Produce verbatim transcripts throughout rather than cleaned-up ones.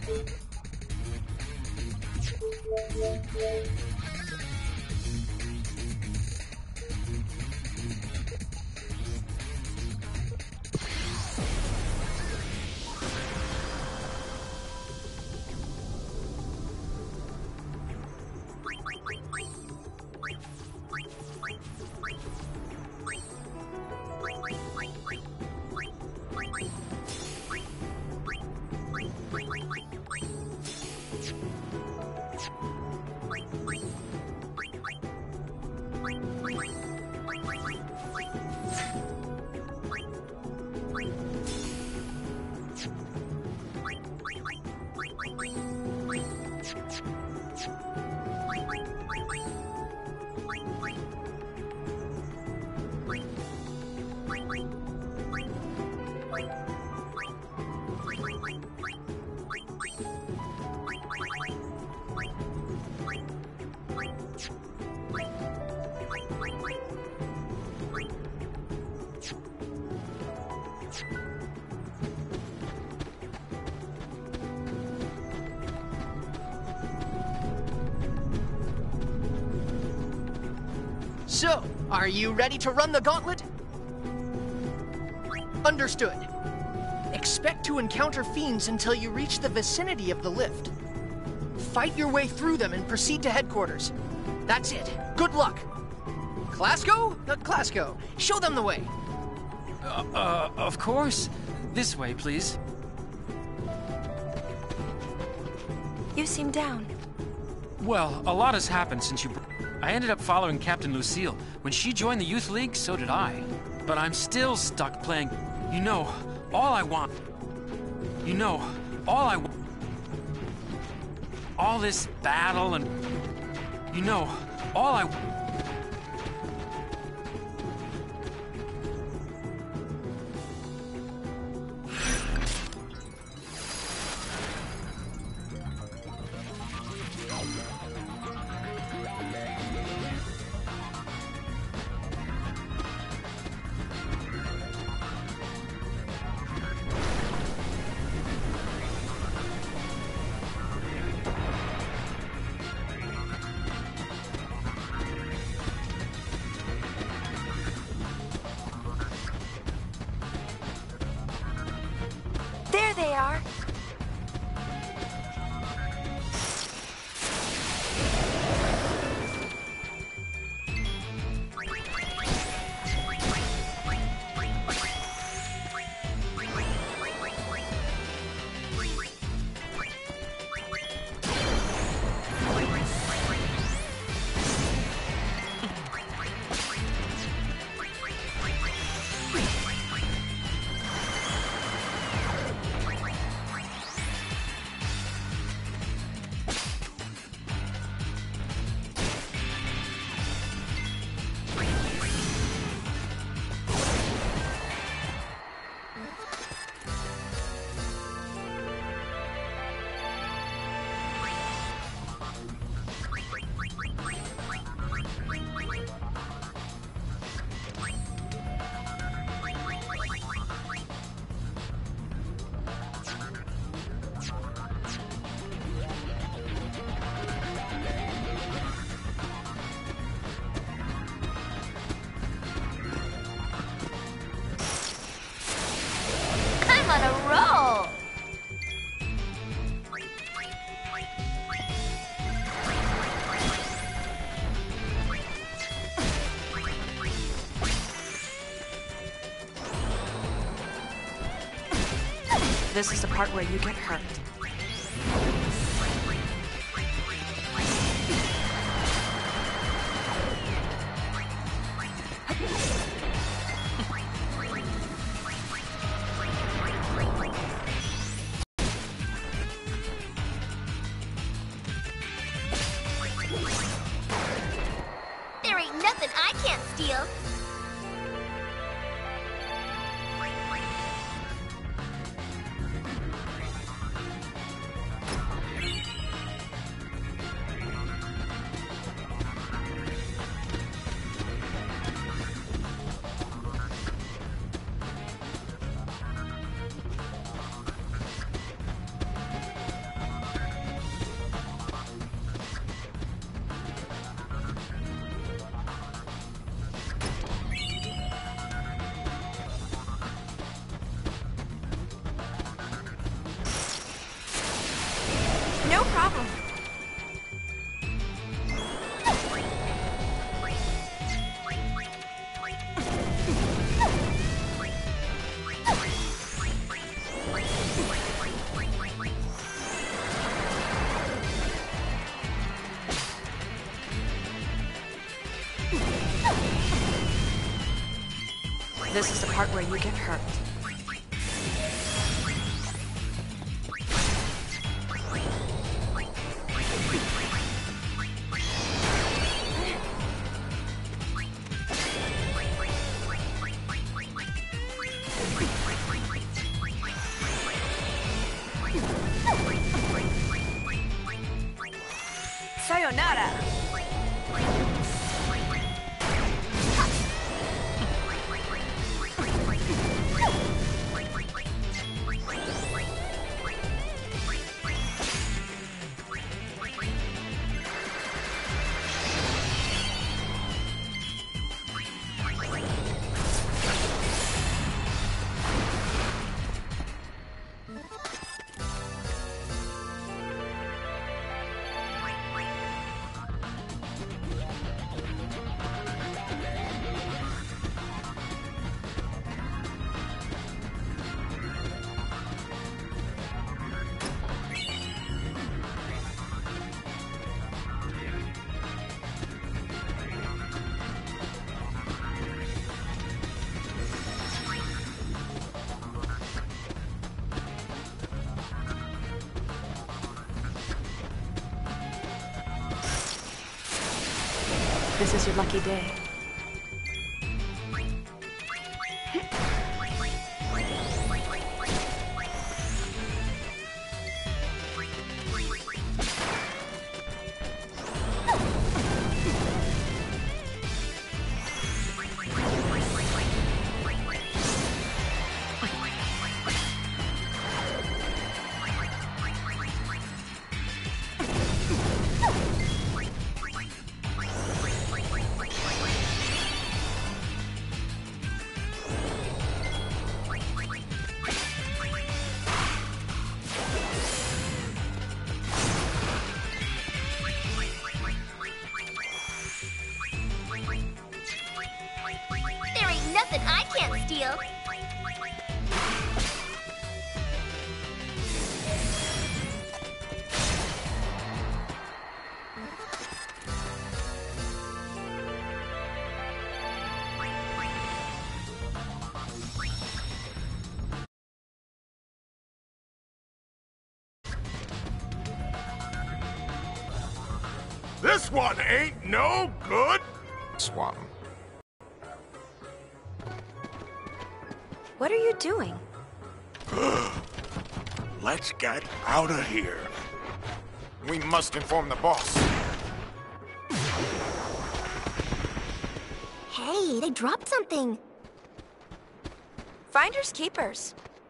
So, are you ready to run the gauntlet? Understood. Expect to encounter fiends until you reach the vicinity of the lift. Fight your way through them and proceed to headquarters. That's it. Good luck. Clasco? Uh, Clasco, show them the way. Uh, uh, of course. This way, please. You seem down. Well, a lot has happened since you... I ended up following Captain Lucille. When she joined the Youth League, so did I. But I'm still stuck playing... You know, all I want... You know, all I want... All this battle and... You know, all I... There they are. On a roll. This is the part where you get hurt. There ain't nothing I can't steal. This is the part where you get hurt. Sayonara! This is your lucky day. There ain't nothing I can't steal. This one ain't no good. Swap. What are you doing? Let's get out of here. We must inform the boss. Hey, they dropped something. Finders keepers.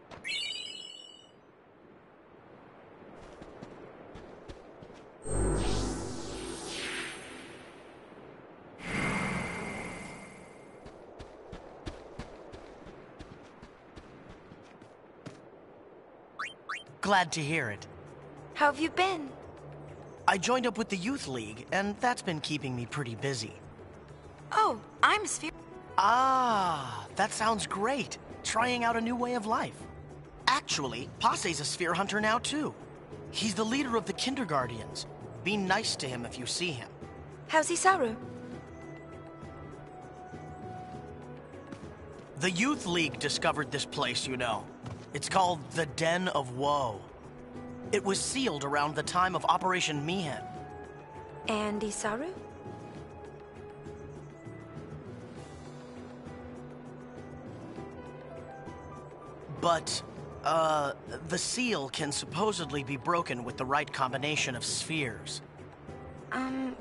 Glad to hear it. How have you been? I joined up with the Youth League, and that's been keeping me pretty busy. Oh, I'm Sphere. Ah, that sounds great. Trying out a new way of life. Actually, Passe's a sphere hunter now, too. He's the leader of the Kinderguardians. Be nice to him if you see him. How's Isaru? The Youth League discovered this place, you know. It's called the Den of Woe. It was sealed around the time of Operation Mihen. And Isaru? But, uh, the seal can supposedly be broken with the right combination of spheres. Um...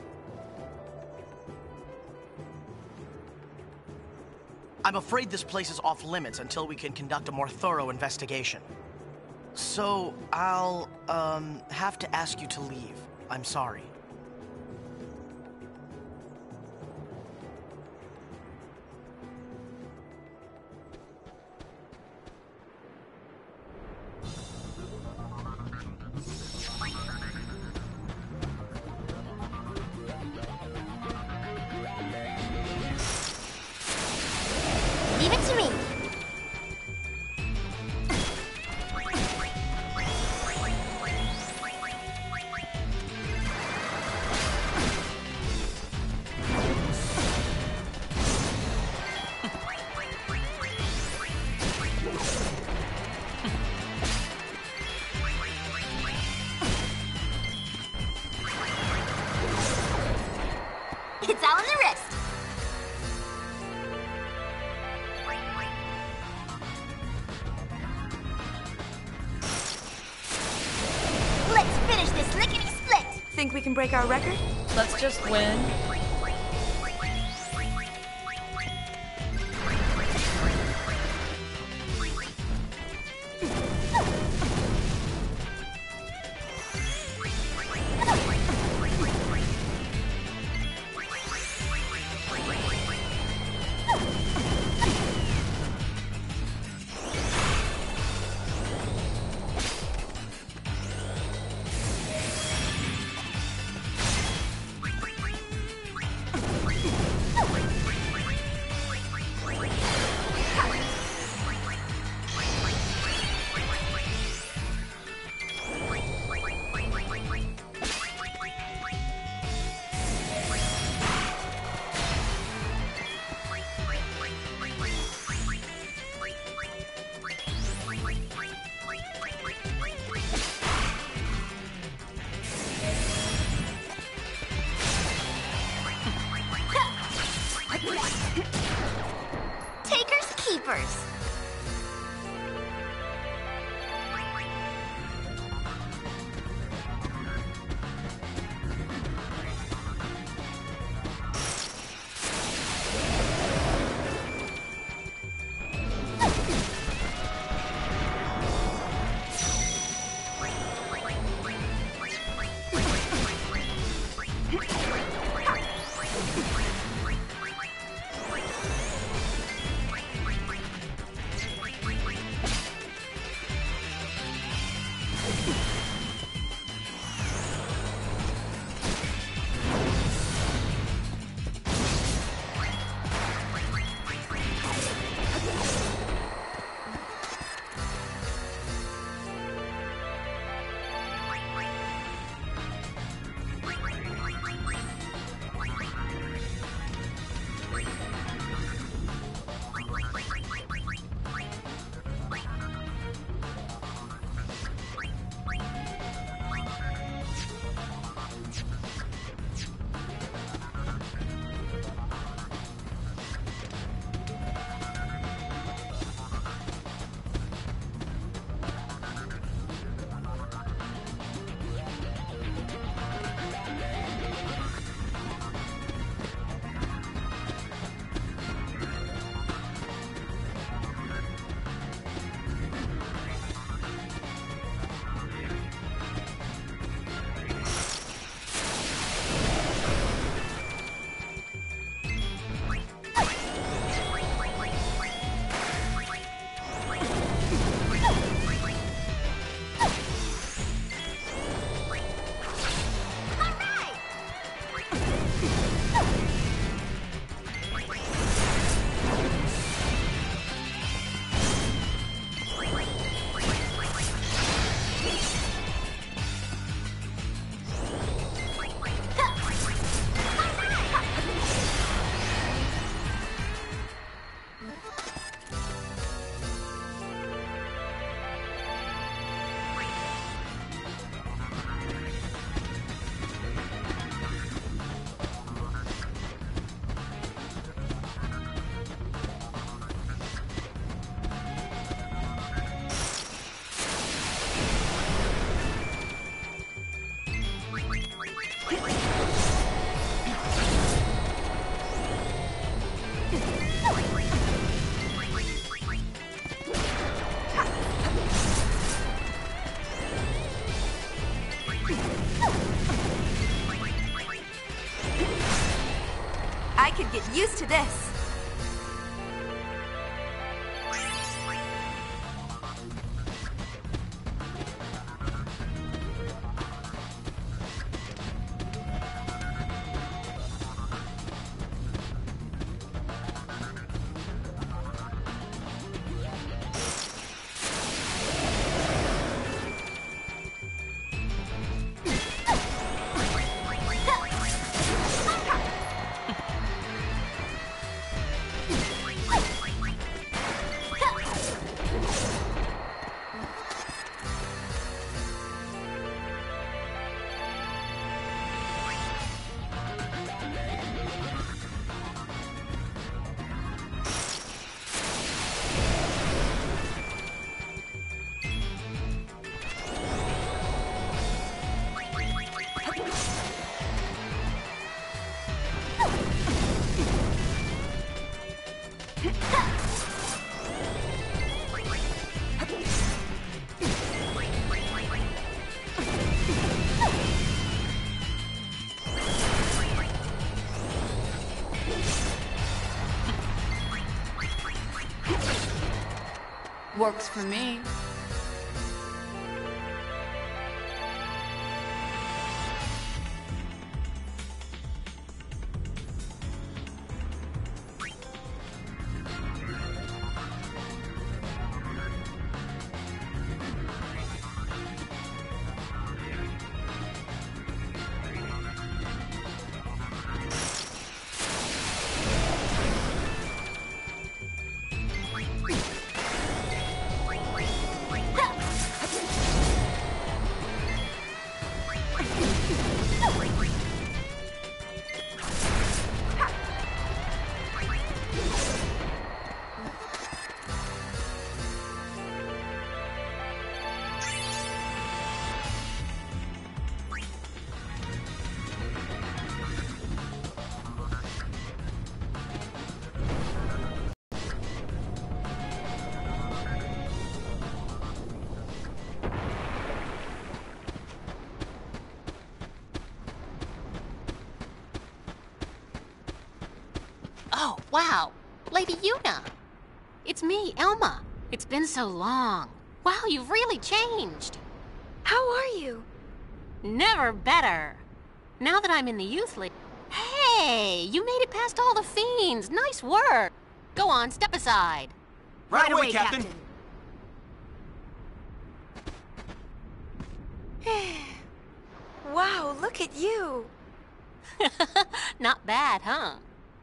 I'm afraid this place is off limits until we can conduct a more thorough investigation. So, I'll, um, have to ask you to leave. I'm sorry. Leave it to me. Think we can break our record? Let's just win. Takers, keepers. I could get used to this. Works for me. Oh, wow. Lady Yuna. It's me, Elma. It's been so long. Wow, you've really changed. How are you? Never better. Now that I'm in the youth league... Hey, you made it past all the fiends. Nice work. Go on, step aside. Right, right away, away, Captain. Captain. Wow, look at you. Not bad, huh?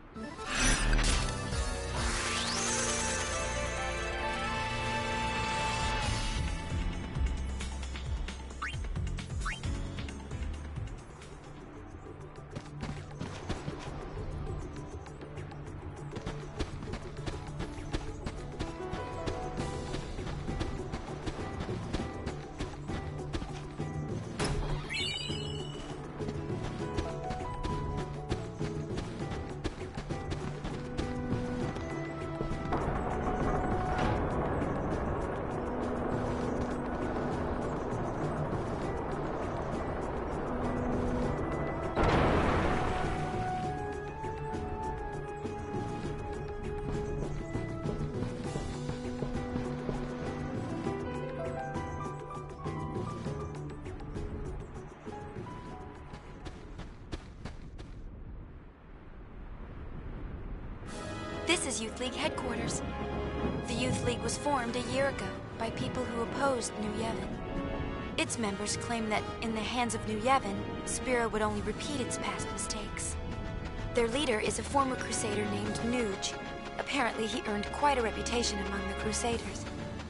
This is Youth League headquarters. The Youth League was formed a year ago by people who opposed New Yevon. Its members claim that in the hands of New Yevon, Spira would only repeat its past mistakes. Their leader is a former Crusader named Nuge. Apparently he earned quite a reputation among the Crusaders.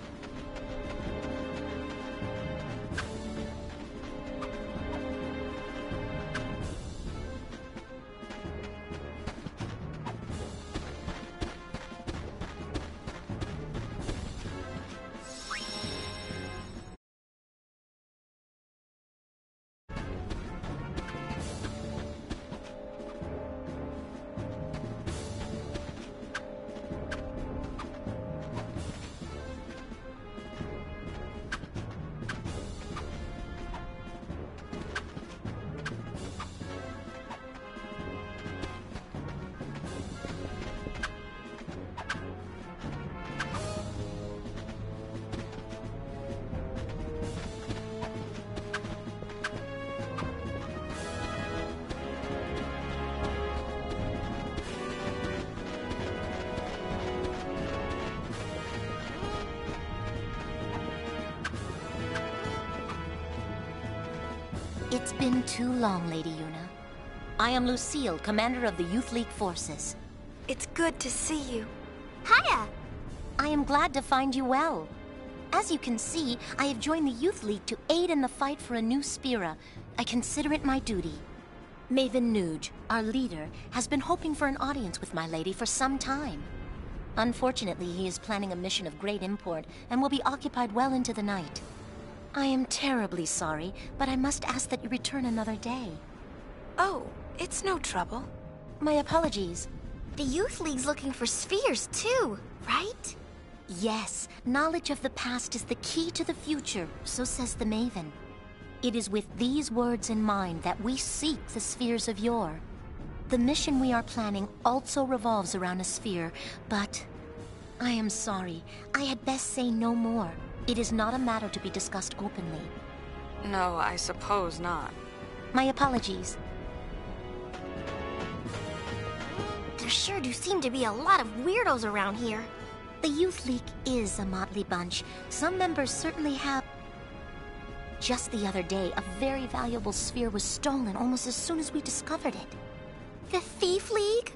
It's been too long, Lady Yuna. I am Lucille, commander of the Youth League forces. It's good to see you. Hiya! I am glad to find you well. As you can see, I have joined the Youth League to aid in the fight for a new Spira. I consider it my duty. Maven Nuge, our leader, has been hoping for an audience with my lady for some time. Unfortunately, he is planning a mission of great import and will be occupied well into the night. I am terribly sorry, but I must ask that you return another day. Oh, it's no trouble. My apologies. The Youth League's looking for spheres, too, right? Yes, knowledge of the past is the key to the future, so says the Maven. It is with these words in mind that we seek the spheres of yore. The mission we are planning also revolves around a sphere, but I am sorry. I had best say no more. It is not a matter to be discussed openly. No, I suppose not. My apologies. There sure do seem to be a lot of weirdos around here. The Youth League is a motley bunch. Some members certainly have... Just the other day, a very valuable sphere was stolen almost as soon as we discovered it. The Thief League?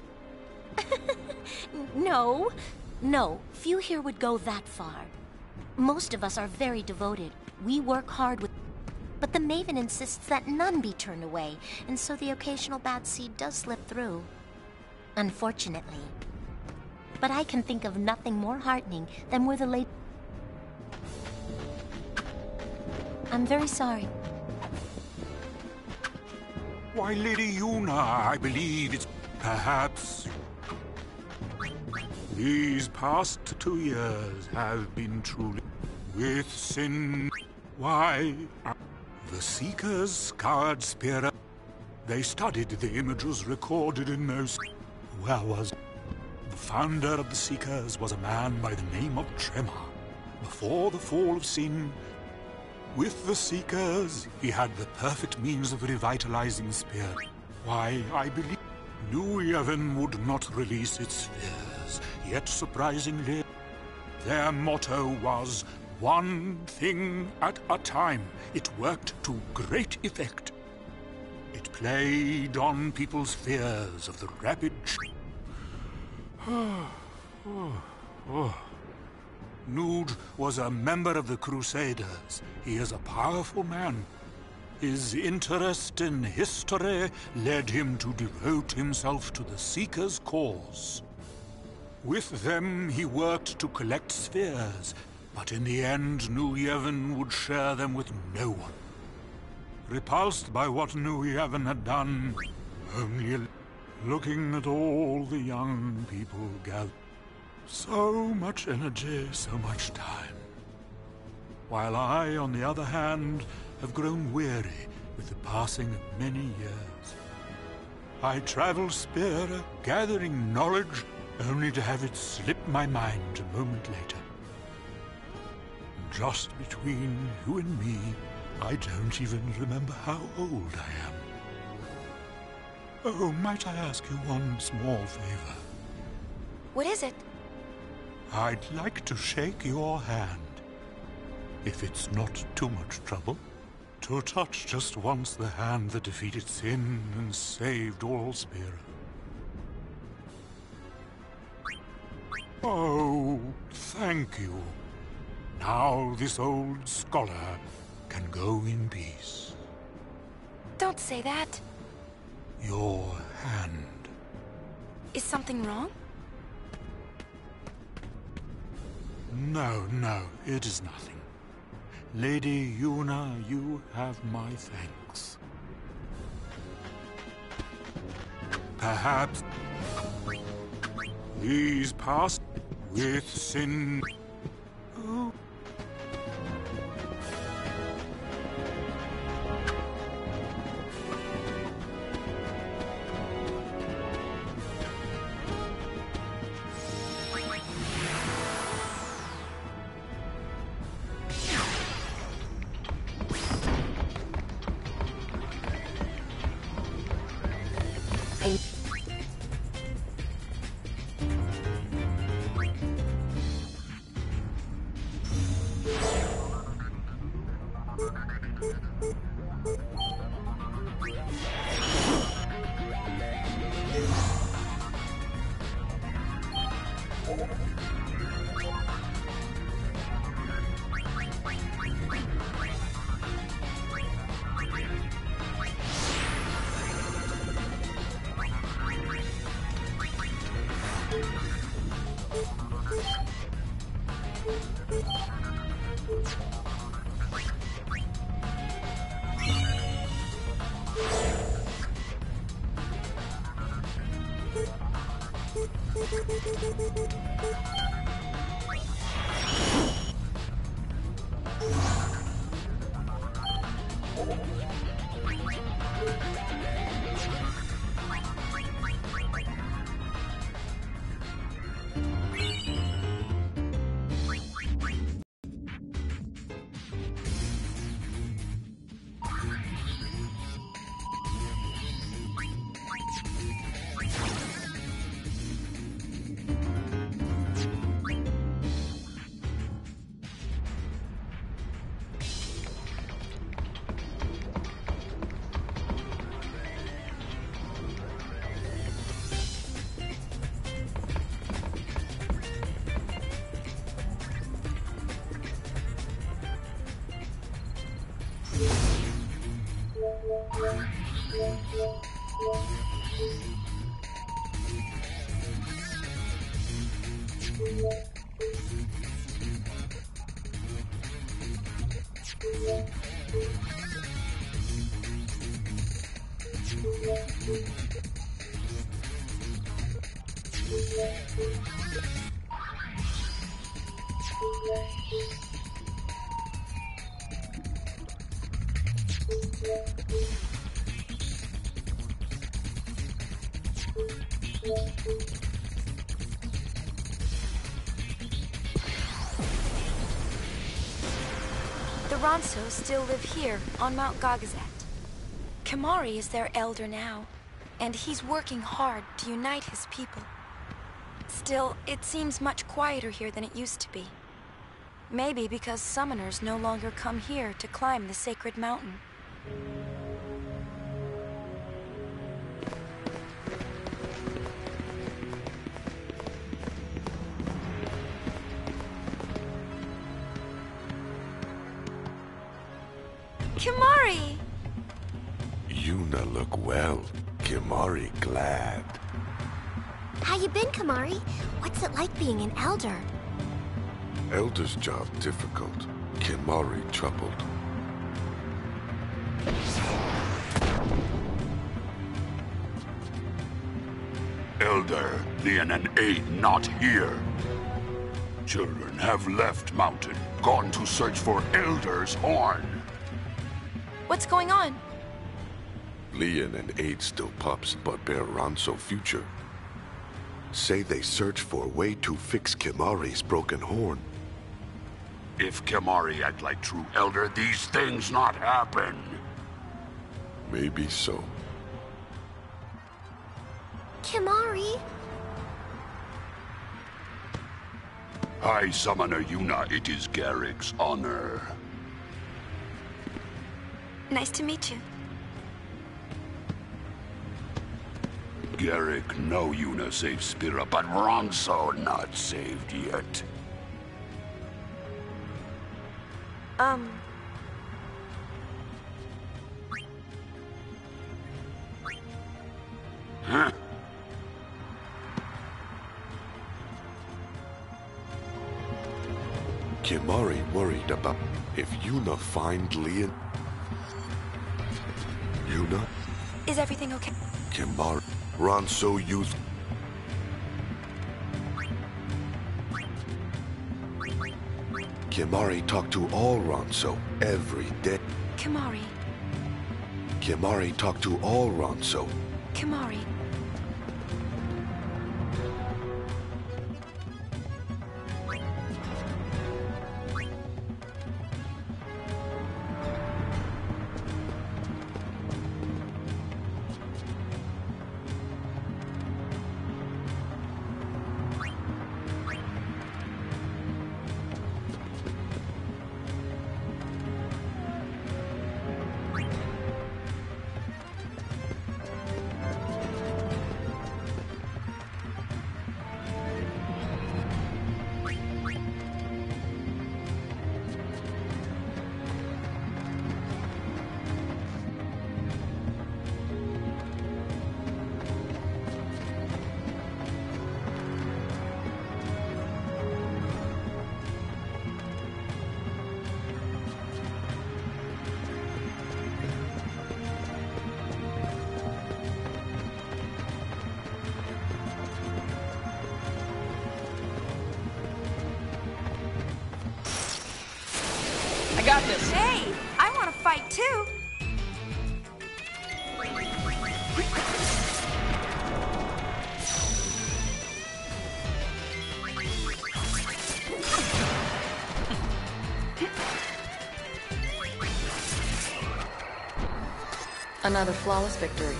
No. No, few here would go that far. Most of us are very devoted. We work hard with... But the Maven insists that none be turned away, and so the occasional bad seed does slip through. Unfortunately. But I can think of nothing more heartening than where the late... I'm very sorry. Why, Lady Yuna, I believe it's perhaps... These past two years have been truly with sin. Why? The Seekers scoured Spira. They studied the images recorded in those... Where was... The founder of the Seekers was a man by the name of Tremor. Before the fall of sin, with the Seekers, he had the perfect means of revitalizing Spira. Why, I believe New Yevon would not release its spheres, yet surprisingly, their motto was one thing at a time. It worked to great effect. It played on people's fears of the rapid... Oh, oh, oh. Nude was a member of the Crusaders. He is a powerful man. His interest in history led him to devote himself to the Seekers' cause. With them, he worked to collect spheres, but in the end, New Yevon would share them with no one. Repulsed by what New Yevon had done, only looking at all the young people gathered. So much energy, so much time. While I, on the other hand, have grown weary with the passing of many years. I travel Spira, gathering knowledge, only to have it slip my mind a moment later. Just between you and me, I don't even remember how old I am. Oh, might I ask you one small favor? What is it? I'd like to shake your hand, if it's not too much trouble. To touch just once the hand that defeated sin and saved all Spira. Oh, thank you. Now this old scholar can go in peace. Don't say that. Your hand. Is something wrong? No, no, it is nothing. Lady Yuna, you have my thanks. Perhaps these past with sin. Oh. The Ronsos still live here, on Mount Gagazet. Kimahri is their elder now, and he's working hard to unite his people. Still, it seems much quieter here than it used to be. Maybe because summoners no longer come here to climb the sacred mountain. Kimahri! Yuna look well. Kimahri glad. How you been, Kimahri? What's it like being an elder? Elder's job difficult. Kimahri troubled. Elder, Lian and Aid not here. Children have left mountain, gone to search for Elder's horn. What's going on? Lian and Aid still pups, but bear Ronso future. Say they search for a way to fix Kimahri's broken horn. If Kimahri act like true Elder, these things not happen. Maybe so. Kimahri? High Summoner Yuna, it is Garrick's honor. Nice to meet you. Garrick know Yuna saved Spira, but Ronso not saved yet. Um... Huh? Kimahri worried about if Yuna find Lian. Yuna? Is everything okay? Kimahri. Ronso youth. Kimahri talk to all Ronso every day. Kimahri. Kimahri talk to all Ronso. Kimahri. Got this. Hey, I want to fight too. Another flawless victory.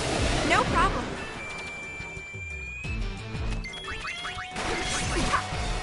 No problem.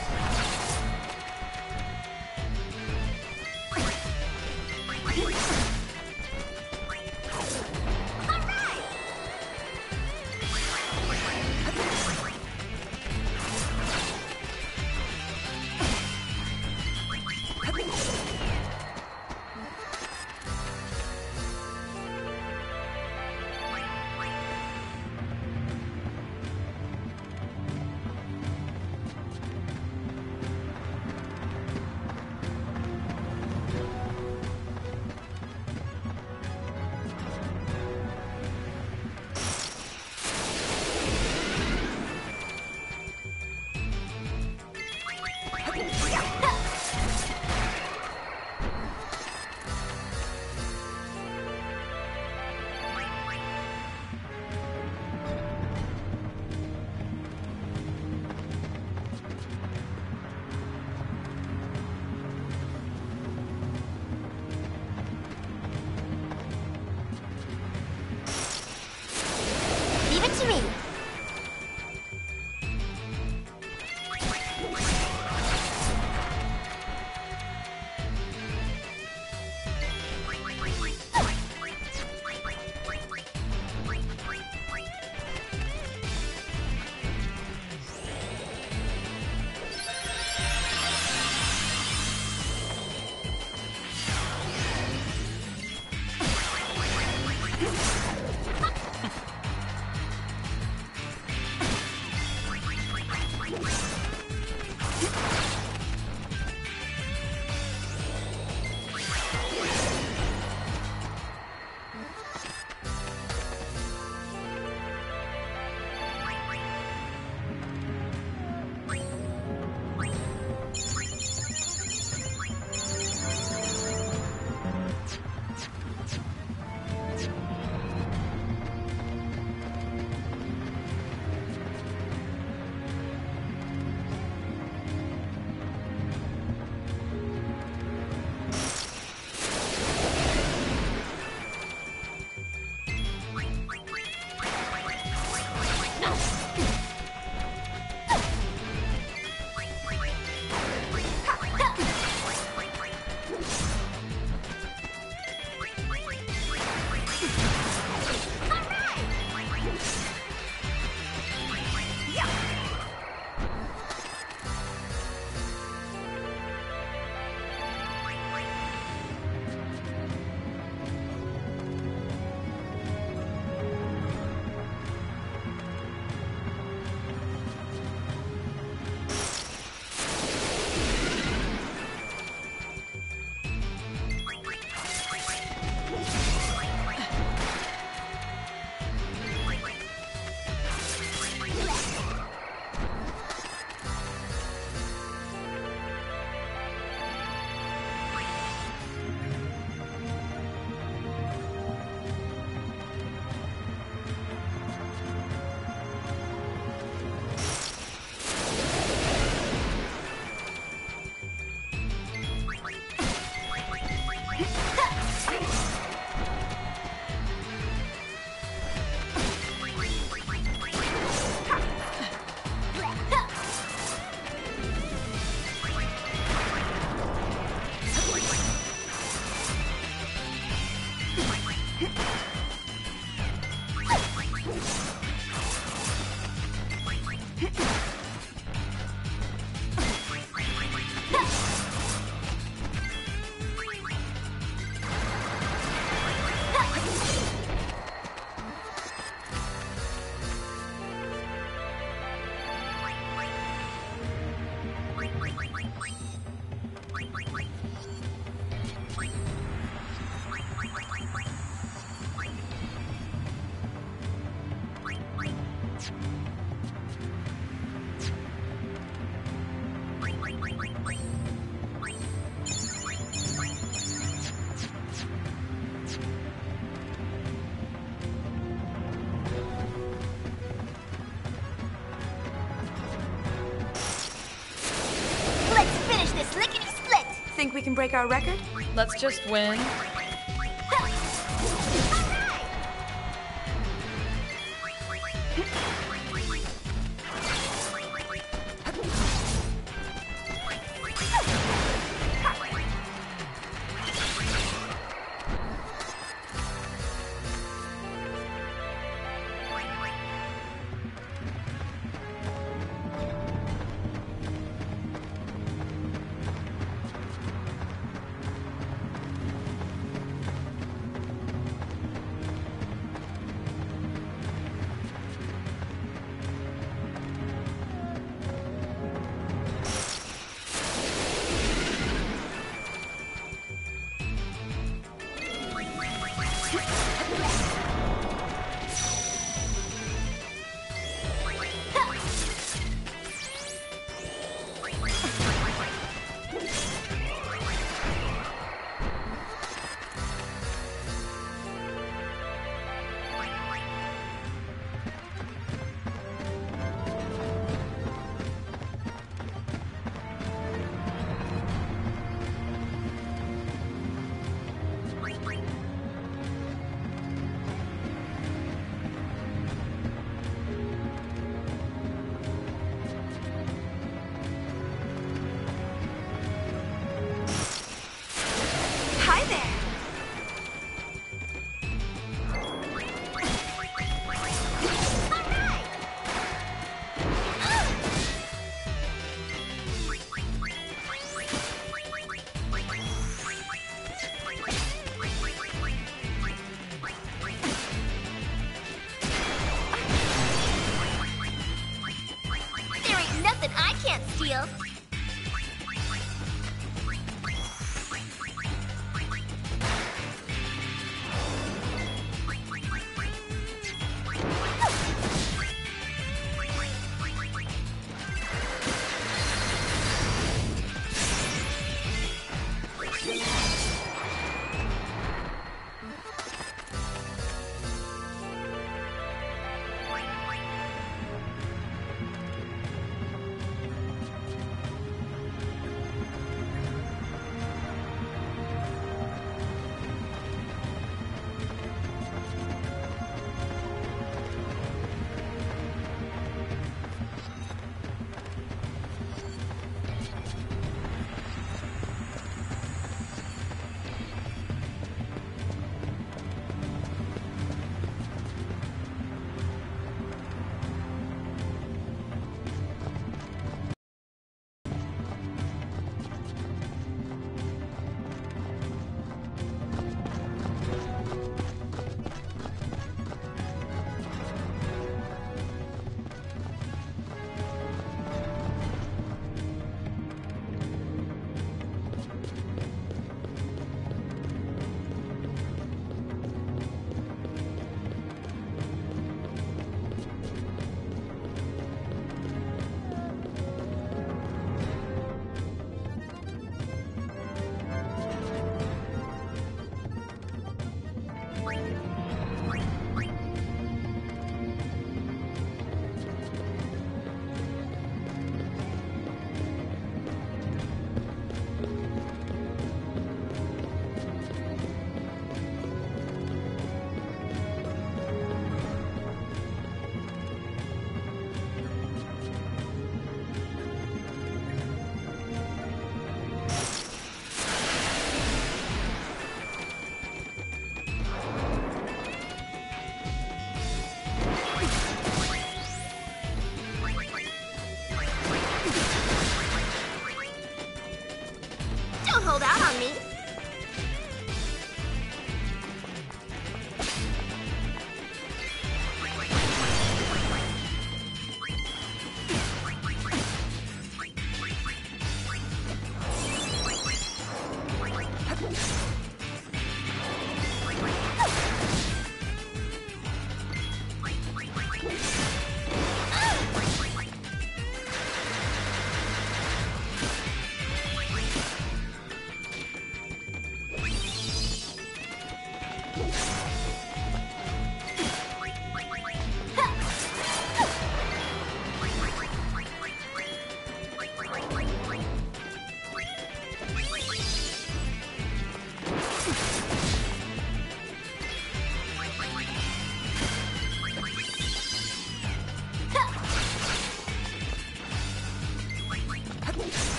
Think we can break our record? Let's just win.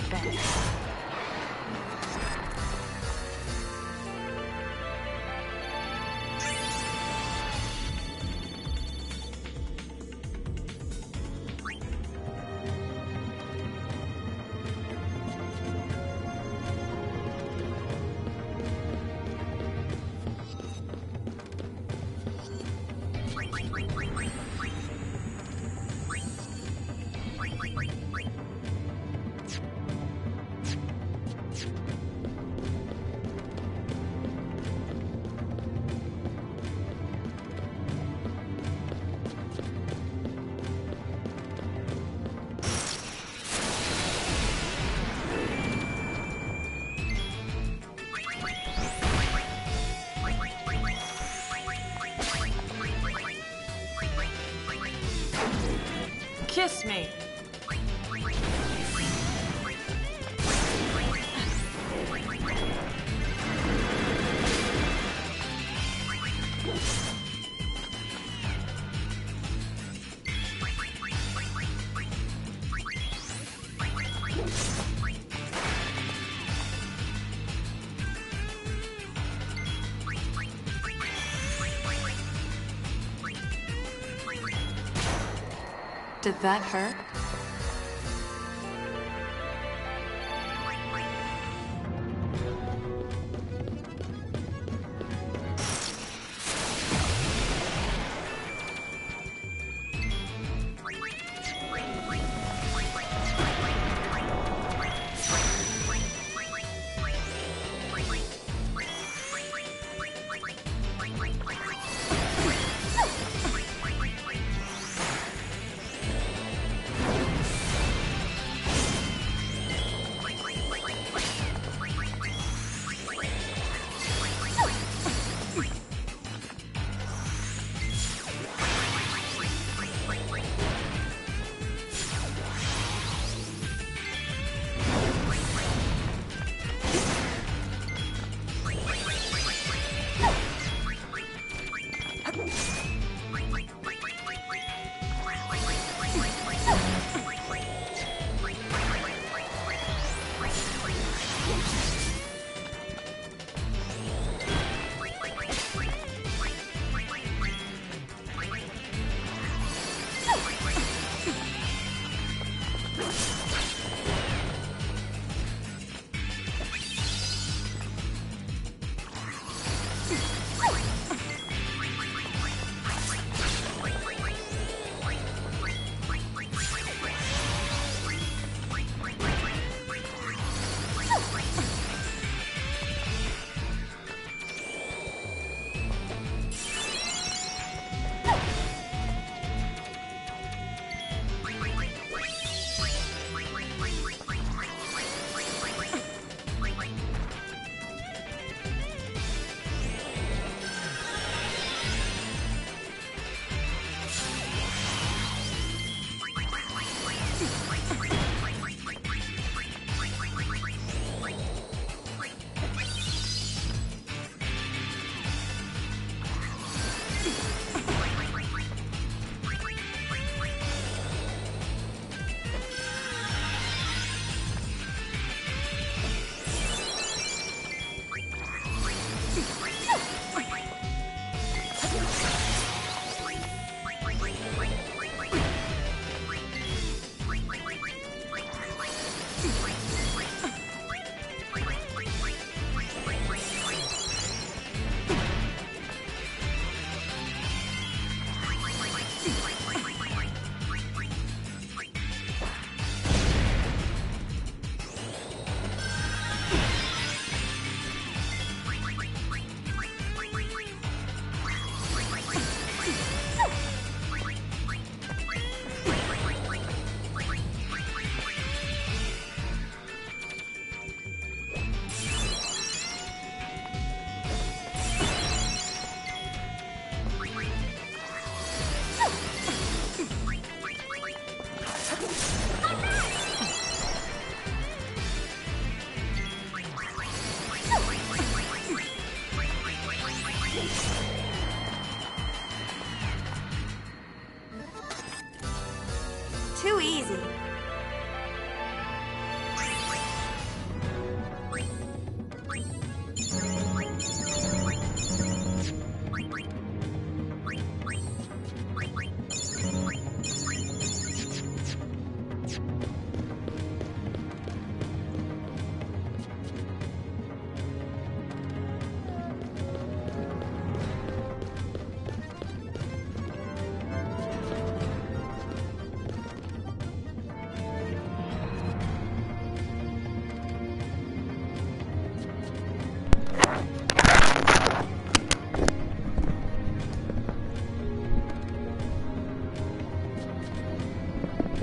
bet. Kiss me. Did that hurt?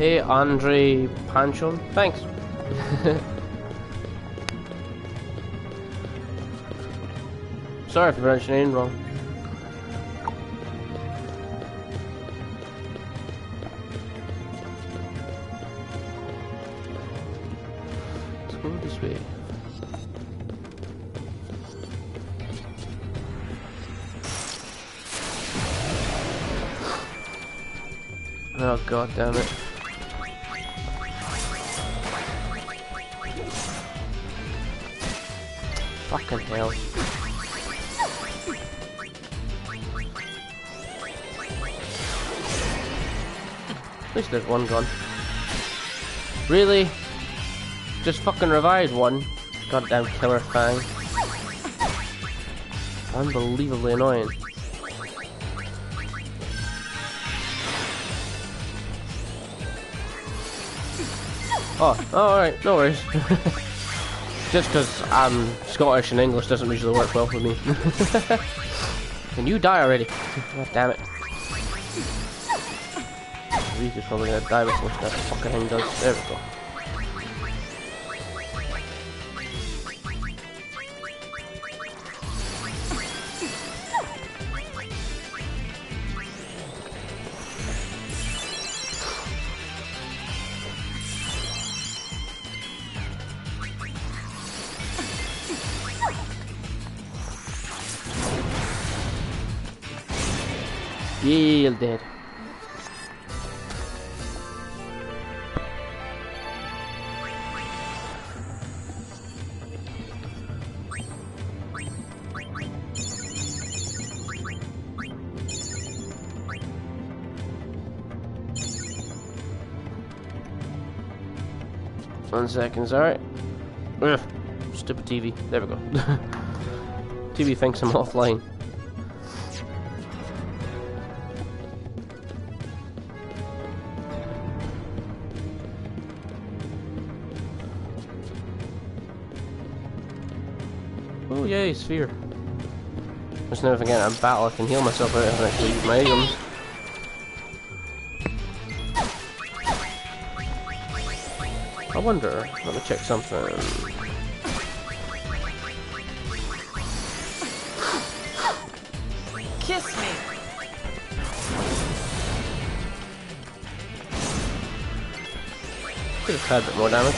Hey, Andre Panchon. Thanks. Sorry if I pronounced your name wrong. Let's go this way. Oh, god damn it. Fucking hell. At least there's one gone. Really? Just fucking revived one? Goddamn killer fang. Unbelievably annoying. Oh, oh alright, no worries. Just because I'm Scottish and English doesn't usually work well for me. Can you die already? God damn it. Reek is probably gonna die before that fucking thing does. There we go. Yeah, you're dead. One second, alright. Ugh, stupid T V. There we go. T V thinks I'm offline. Oh yay, sphere. Just never forget I'm battle, I can heal myself out and actually use my items. I wonder, let me check something. Kiss me. Could have had a bit more damage.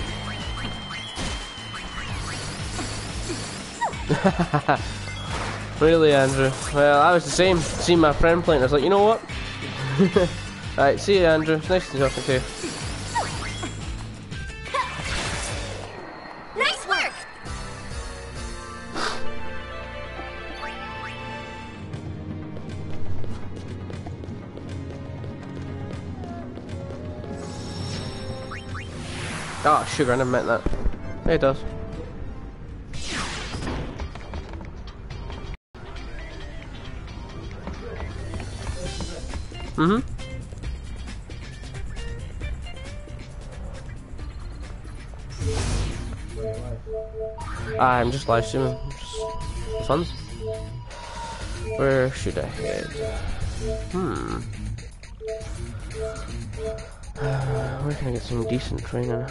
Really, Andrew? Well, I was the same. Seeing my friend playing, I was like, you know what? Alright, see you, Andrew. It's nice to talk to you. Nice work! Oh, sugar, I never meant that. Yeah, it does. Mm-hmm. I'm just live streaming. Just fun. Where should I head? Hmm. Uh, where can I get some decent training?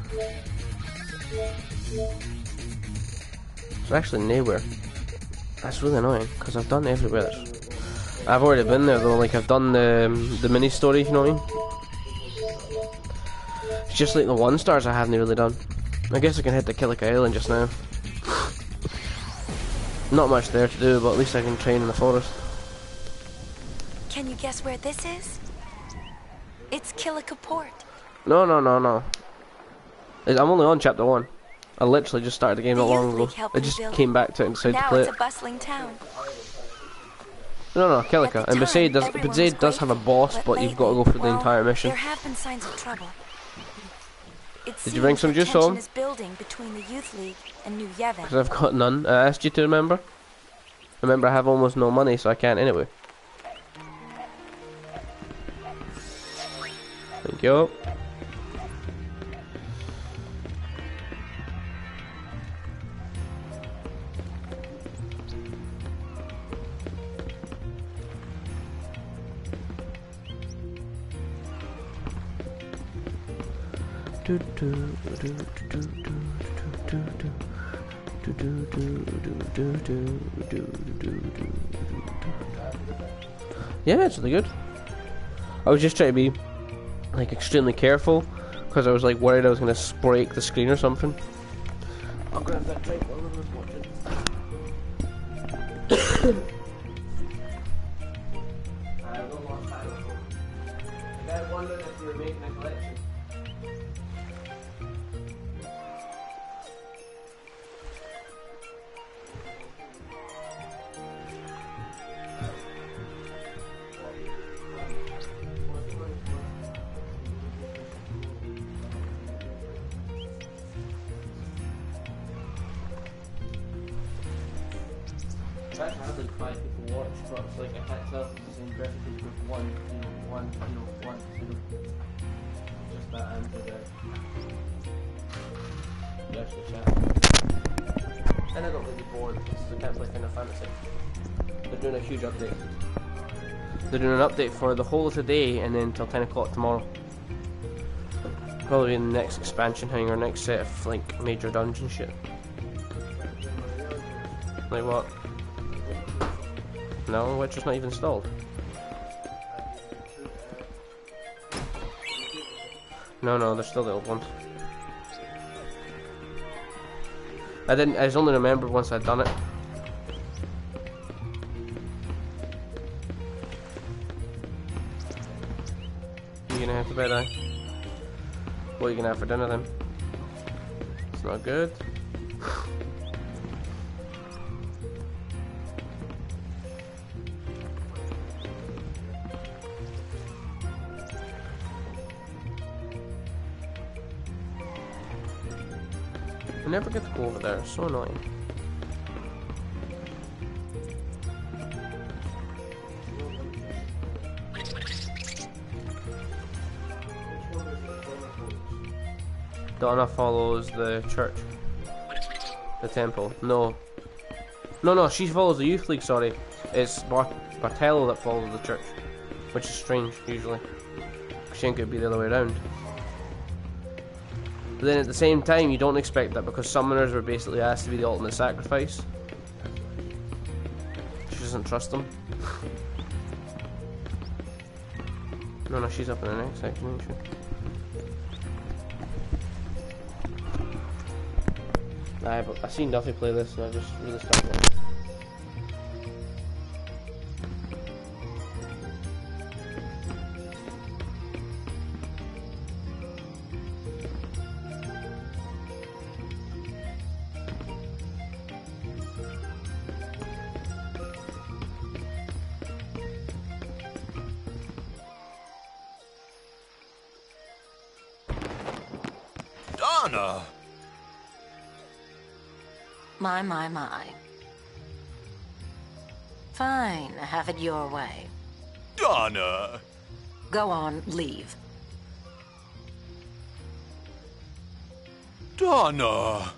It's actually nowhere. That's really annoying because I've done everywhere. There's I've already been there though, like I've done the the mini story, you know what I mean? It's just like the one stars I haven't really done. I guess I can head to Killica Island just now. Not much there to do, but at least I can train in the forest. Can you guess where this is? It's Killica Port. No, no, no, no. I'm only on chapter one. I literally just started the game not long ago. I just came back to it and decided to play it. Now it's a bustling town. No, no, Killica. And Besaid does, Besaid does have a boss, but you've got to go through the entire mission. There have been signs of trouble. Did you bring some juice home? Is building between the Youth League and New Yevon. Because I've got none. I asked you to remember. Remember, I have almost no money, so I can't anyway. Thank you. Yeah, it's really good. I was just trying to be like extremely careful because I was like worried I was going to break the screen or something. I'll grab that drink while everyone's watching. I don't know what time I I wondered if we were making a collection. That's hardly five people watch, but it's like I can't tell if it's the same percentage with one, zero, one, zero, one, zero. Just that answer there. There's the chat. And I got really bored because I can't play Final Fantasy. They're doing a huge update. They're doing an update for the whole of today and then till ten o'clock tomorrow. Probably in the next expansion thing or next set of like major dungeon shit. Like what? No, Witcher's not even installed. No, no, they're still the old ones. I didn't. I just only remembered once I'd done it. You gonna have to bed, eh? What are you gonna have for dinner then? It's not good. I never get to go over there, it's so annoying. Donna follows the church. The temple. No. No, no, she follows the youth league, sorry. It's Bart Bartello that follows the church. Which is strange, usually. She ain't gonna be the other way around. But then at the same time, you don't expect that because summoners were basically asked to be the ultimate sacrifice. She doesn't trust them. No, no, she's up in the next section, isn't she? Aye, but I seen Duffy play this and I just really started it. Donna! My, my, my. Fine, have it your way. Donna! Go on, leave. Donna!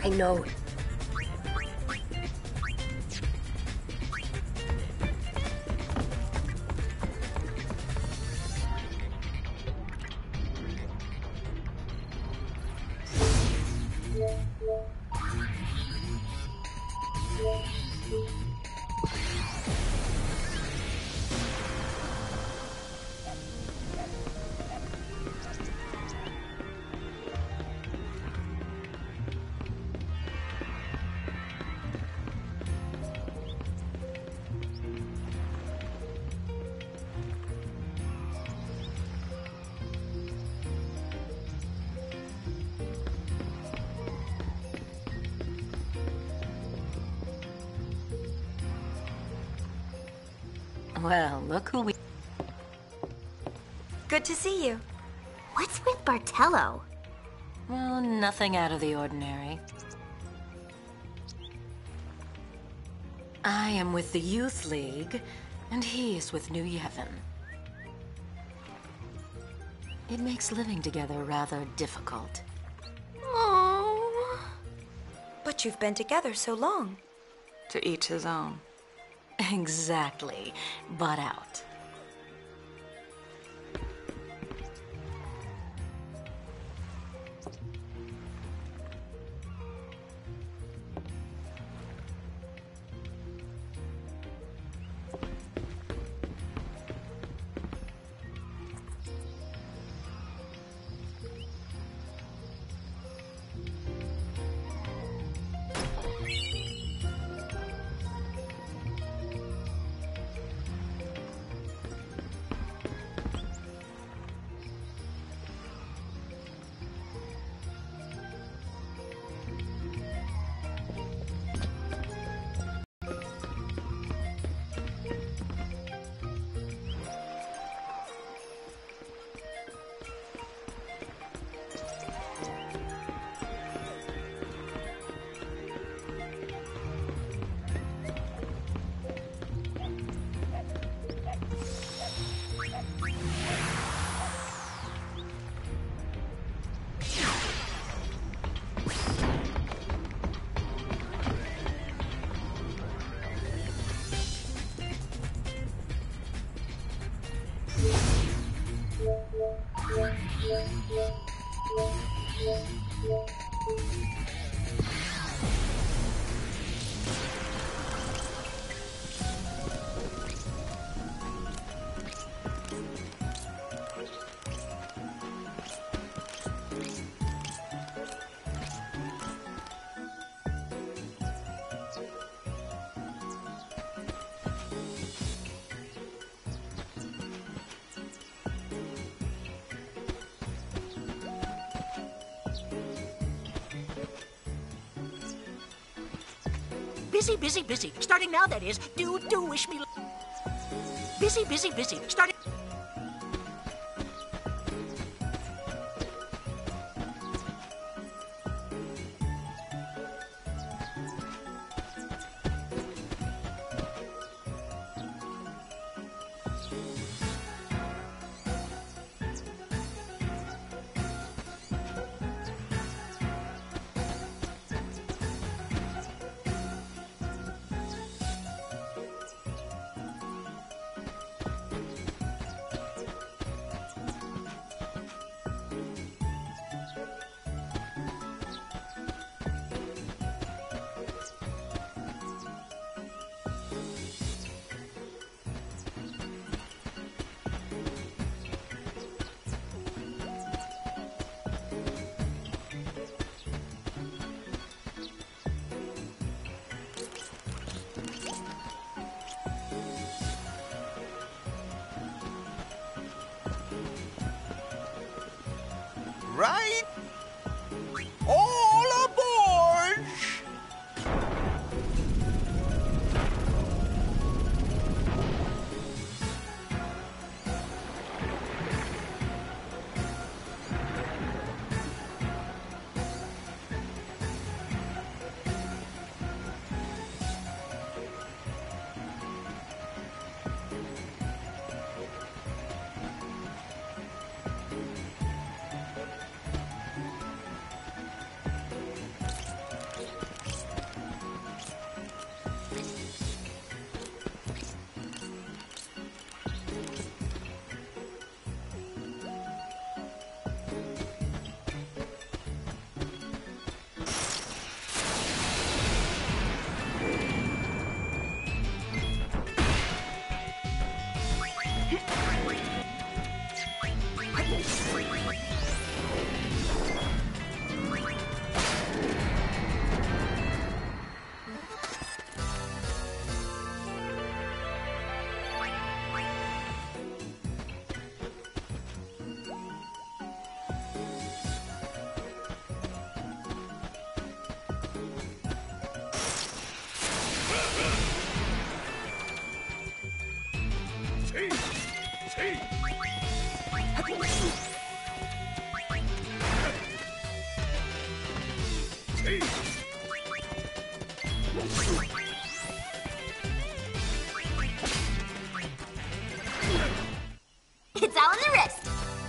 I know. Well, look who we... Good to see you. What's with Bartello? Well, nothing out of the ordinary. I am with the Youth League, and he is with New Yevon. It makes living together rather difficult. Oh. But you've been together so long. To each his own. Exactly. Butt out. Busy, busy, busy. Starting now, that is. Do, do wish me luck. Busy, busy, busy. Starting... Right? All aboard! It's all in the wrist.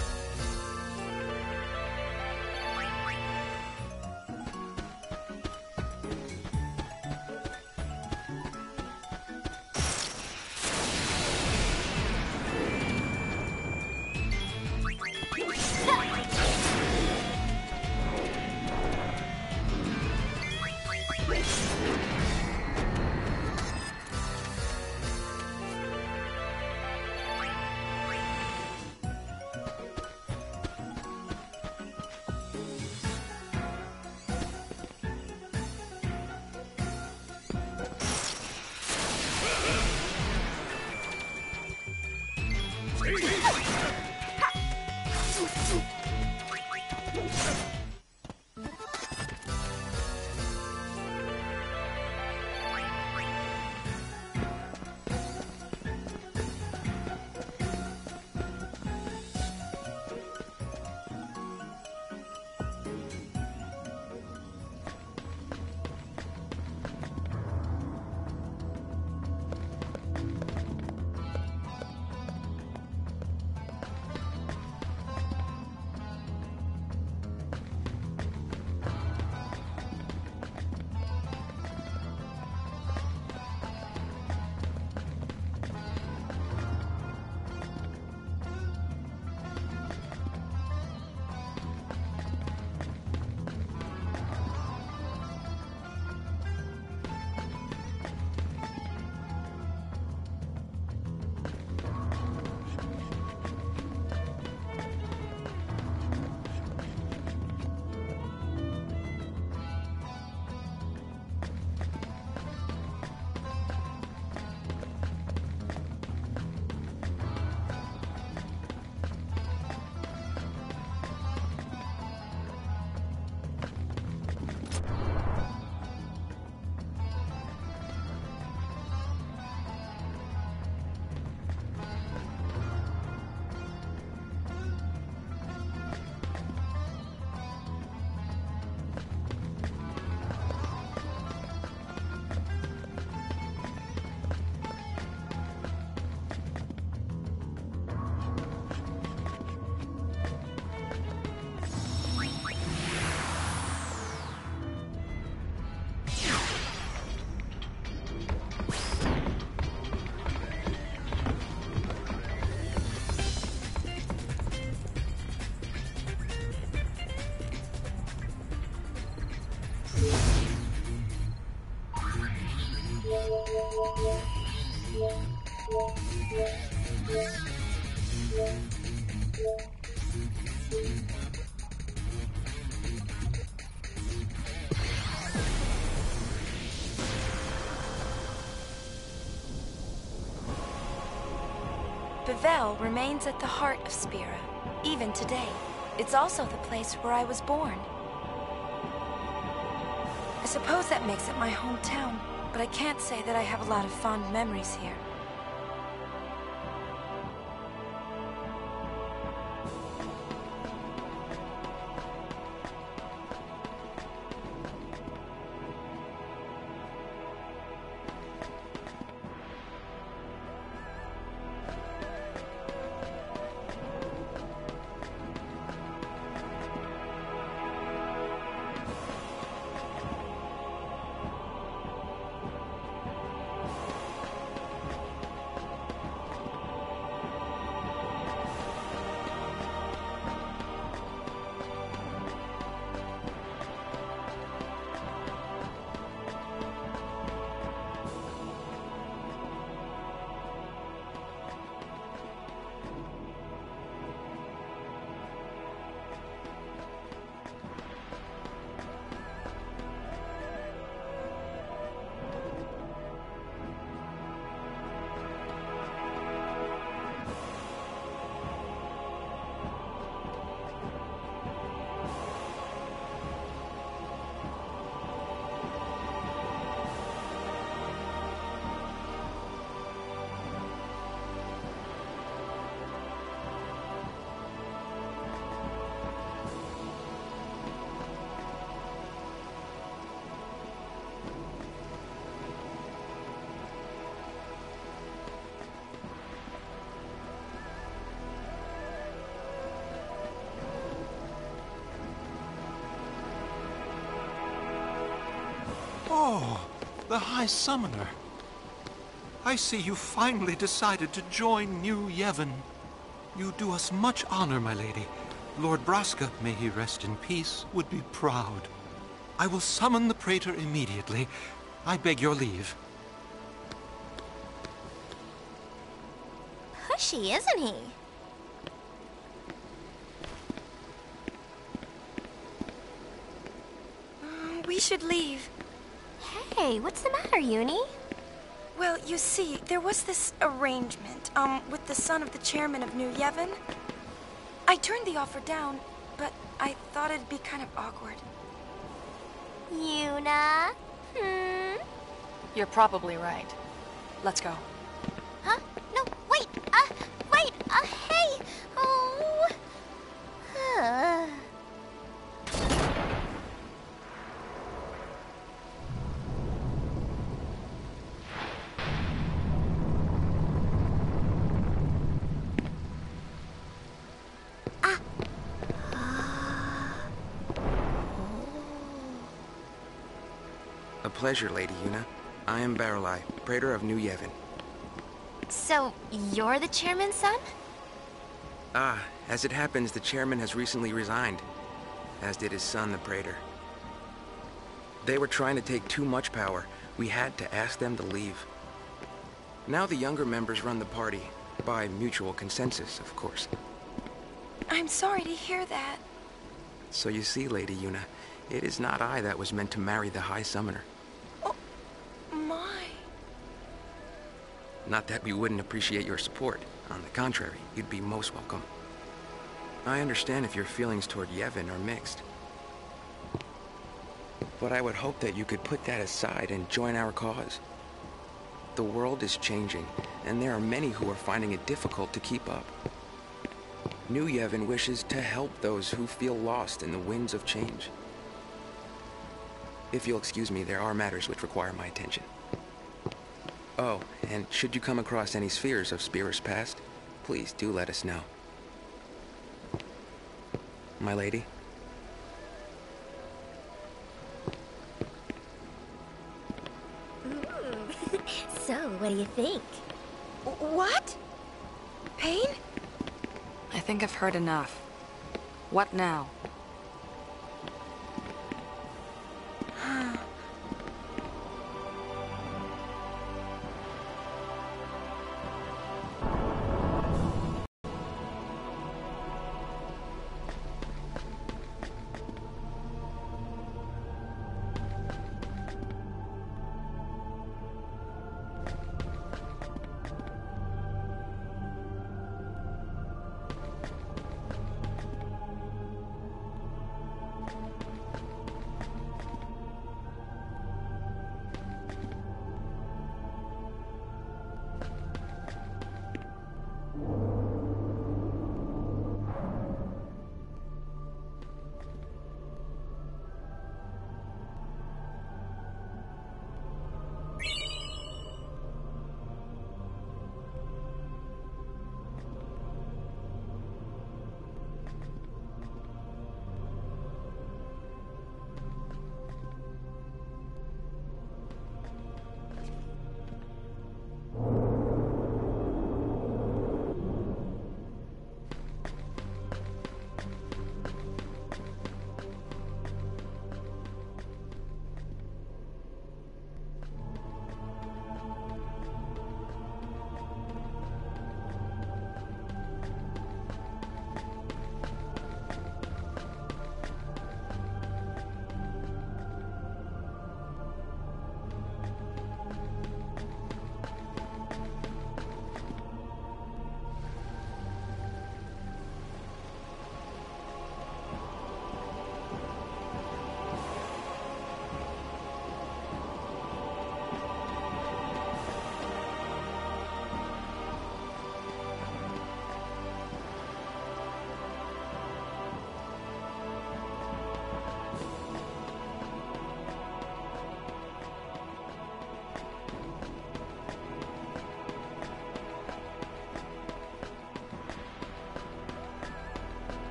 Bevelle remains at the heart of Spira, even today. It's also the place where I was born. I suppose that makes it my hometown, but I can't say that I have a lot of fond memories here. the High Summoner. I see you finally decided to join New Yevon. You do us much honor, my lady. Lord Braska, may he rest in peace, would be proud. I will summon the Praetor immediately. I beg your leave. Pushy, isn't he? We should leave. Hey, what's the matter, Uni? Well, you see, there was this arrangement, um, with the son of the chairman of New Yevon. I turned the offer down, but I thought it'd be kind of awkward. Yuna? Hmm? You're probably right. Let's go. Huh? No, wait! Uh, wait! Uh, hey! Oh... Uh... A pleasure, Lady Yuna. I am Baralai, Praetor of New Yevon. So, you're the chairman's son? Ah, as it happens, the chairman has recently resigned, as did his son, the Praetor. They were trying to take too much power. We had to ask them to leave. Now the younger members run the party, by mutual consensus, of course. I'm sorry to hear that. So you see, Lady Yuna, it is not I that was meant to marry the High Summoner. Oh, my. Not that we wouldn't appreciate your support. On the contrary, you'd be most welcome. I understand if your feelings toward Yevon are mixed. But I would hope that you could put that aside and join our cause. The world is changing, and there are many who are finding it difficult to keep up. New Yevon wishes to help those who feel lost in the winds of change. If you'll excuse me, there are matters which require my attention. Oh, and should you come across any spheres of Spira's past, please do let us know. My lady? Ooh. So, what do you think? What? Pain? I think I've heard enough. What now?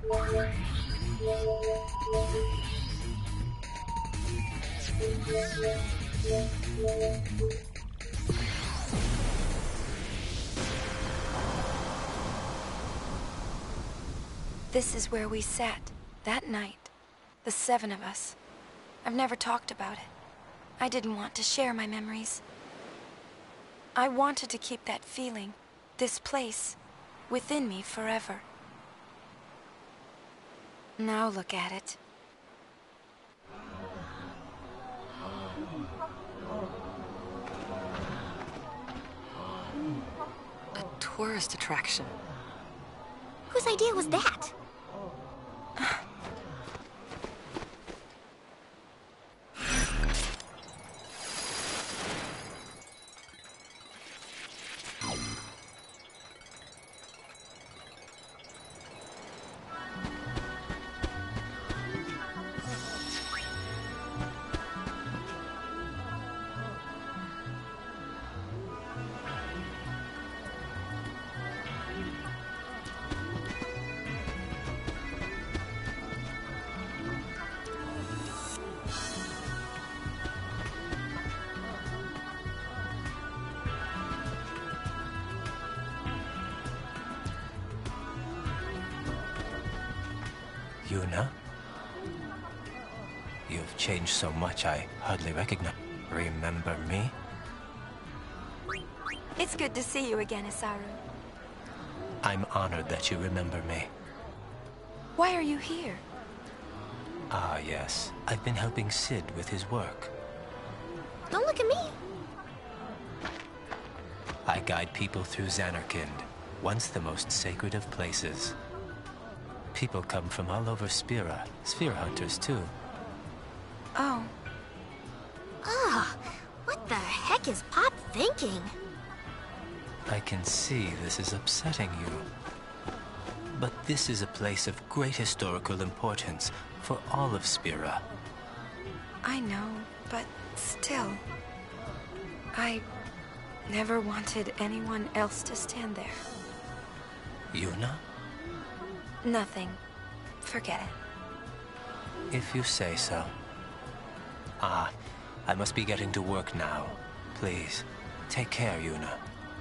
This is where we sat, that night. The seven of us. I've never talked about it. I didn't want to share my memories. I wanted to keep that feeling, this place, within me forever. Now look at it. A tourist attraction. Whose idea was that? Yuna? You've changed so much I hardly recognize. Remember me? It's good to see you again, Isaru. I'm honored that you remember me. Why are you here? Ah, yes. I've been helping Sid with his work. Don't look at me. I guide people through Xanarkand, once the most sacred of places. People come from all over Spira, sphere hunters too. Oh. Ah, what the heck is Pop thinking? I can see this is upsetting you. But this is a place of great historical importance for all of Spira. I know, but still. I never wanted anyone else to stand there. Yuna? Nothing. Forget it. If you say so. Ah, I must be getting to work now. Please, take care, Yuna.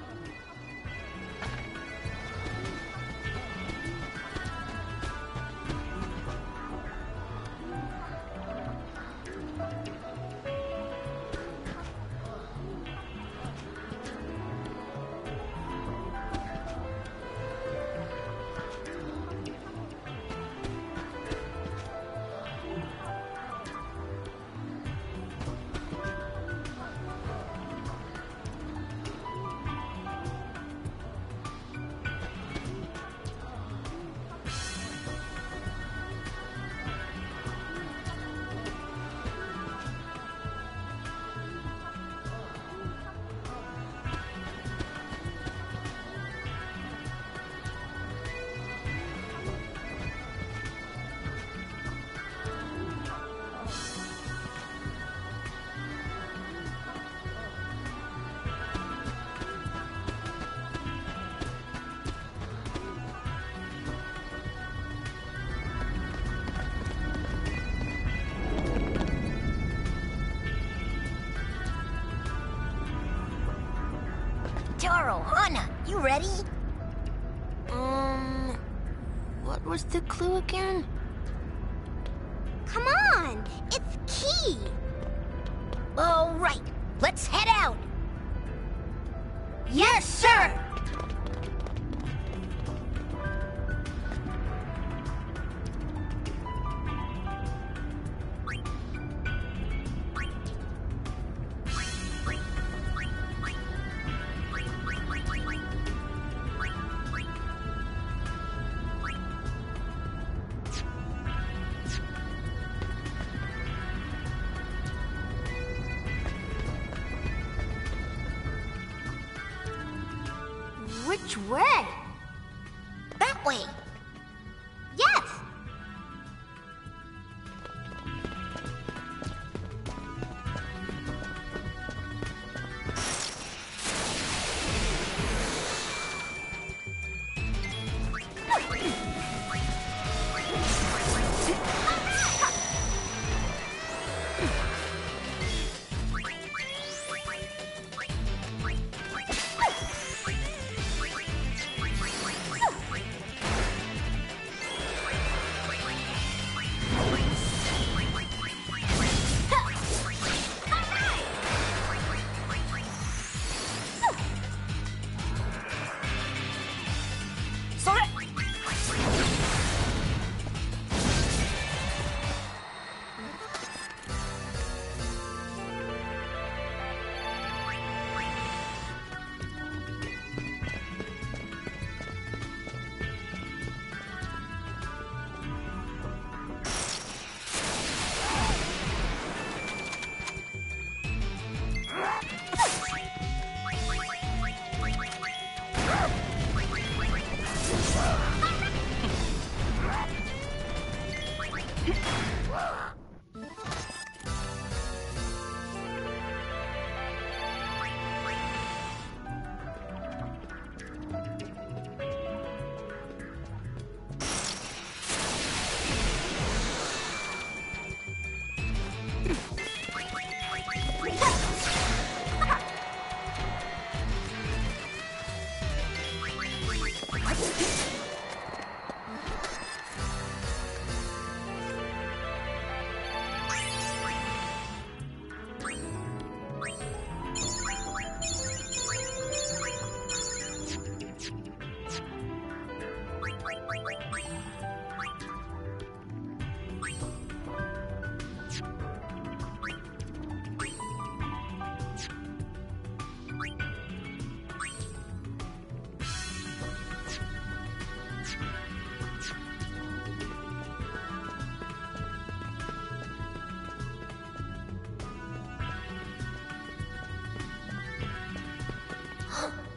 Taro, Hana, you ready? Um, what was the clue again? Come on, it's key. All right, let's head out. Yes, sir. Which way? That way. Yes!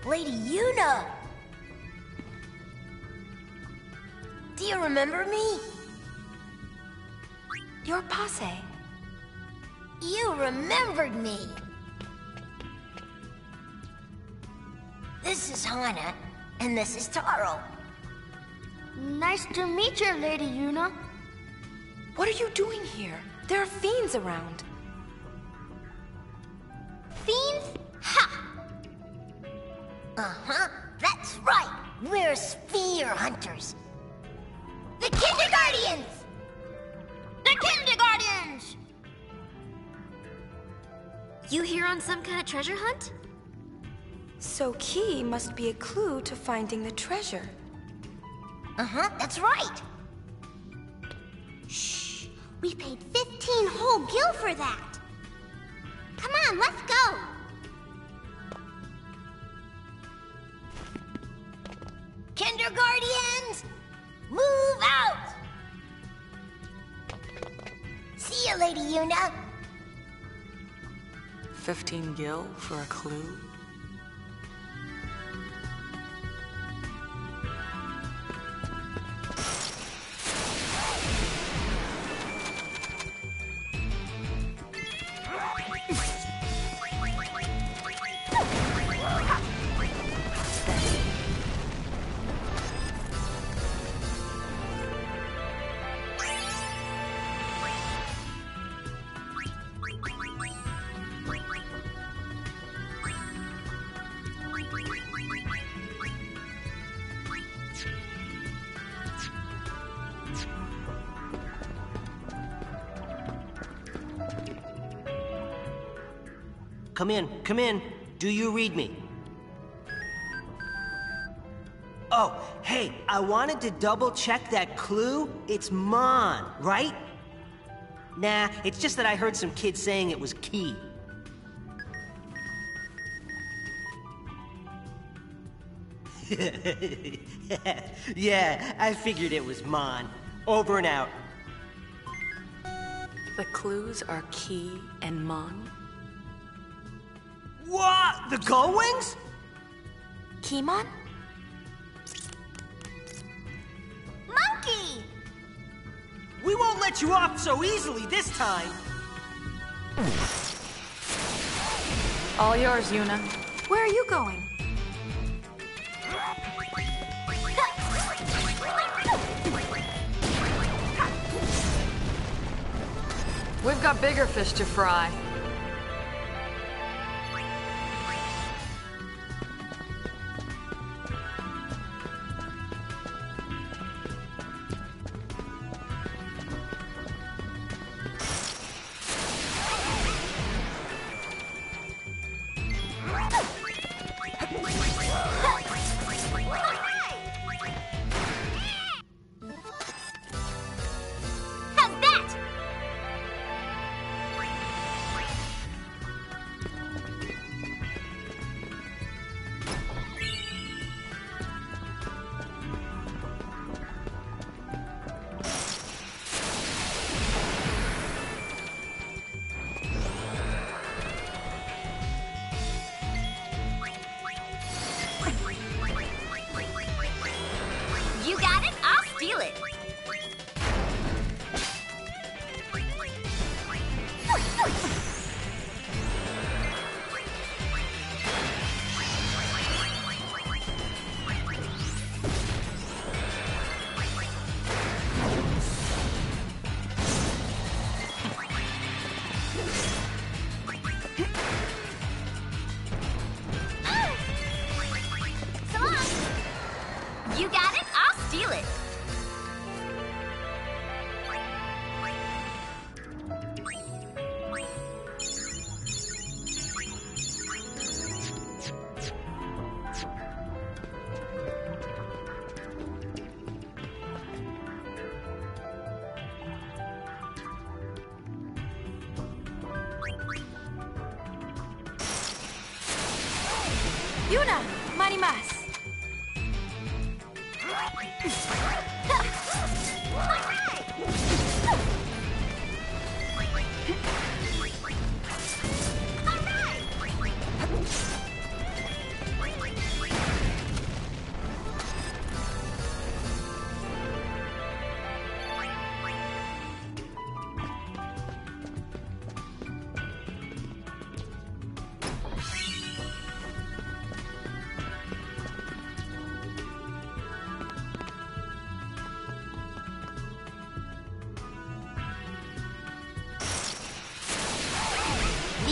Lady Yuna! Do you remember me? Your posse. You remembered me! This is Hana, and this is Taro. Nice to meet you, Lady Yuna. What are you doing here? There are fiends around. Fiends? Ha! Uh-huh, that's right. We're sphere hunters. The Kinderguardians! The Kinderguardians! You here on some kind of treasure hunt? So Key must be a clue to finding the treasure. Uh-huh, that's right. Shh, we paid fifteen whole gil for that. Come on, let's go. Kinderguardians, move out! See you, Lady Yuna. Fifteen gil for a clue? Come in, come in. Do you read me? Oh, hey, I wanted to double check that clue. It's Mon, right? Nah, it's just that I heard some kids saying it was Key. Yeah, I figured it was Mon. Over and out. The clues are Key and Mon? What? The Gullwings? Keymon? Monkey! We won't let you off so easily this time. All yours, Yuna. Where are you going? We've got bigger fish to fry. You got it? I'll steal it. So long. You got it? I'll steal it. Yuna! Marimas!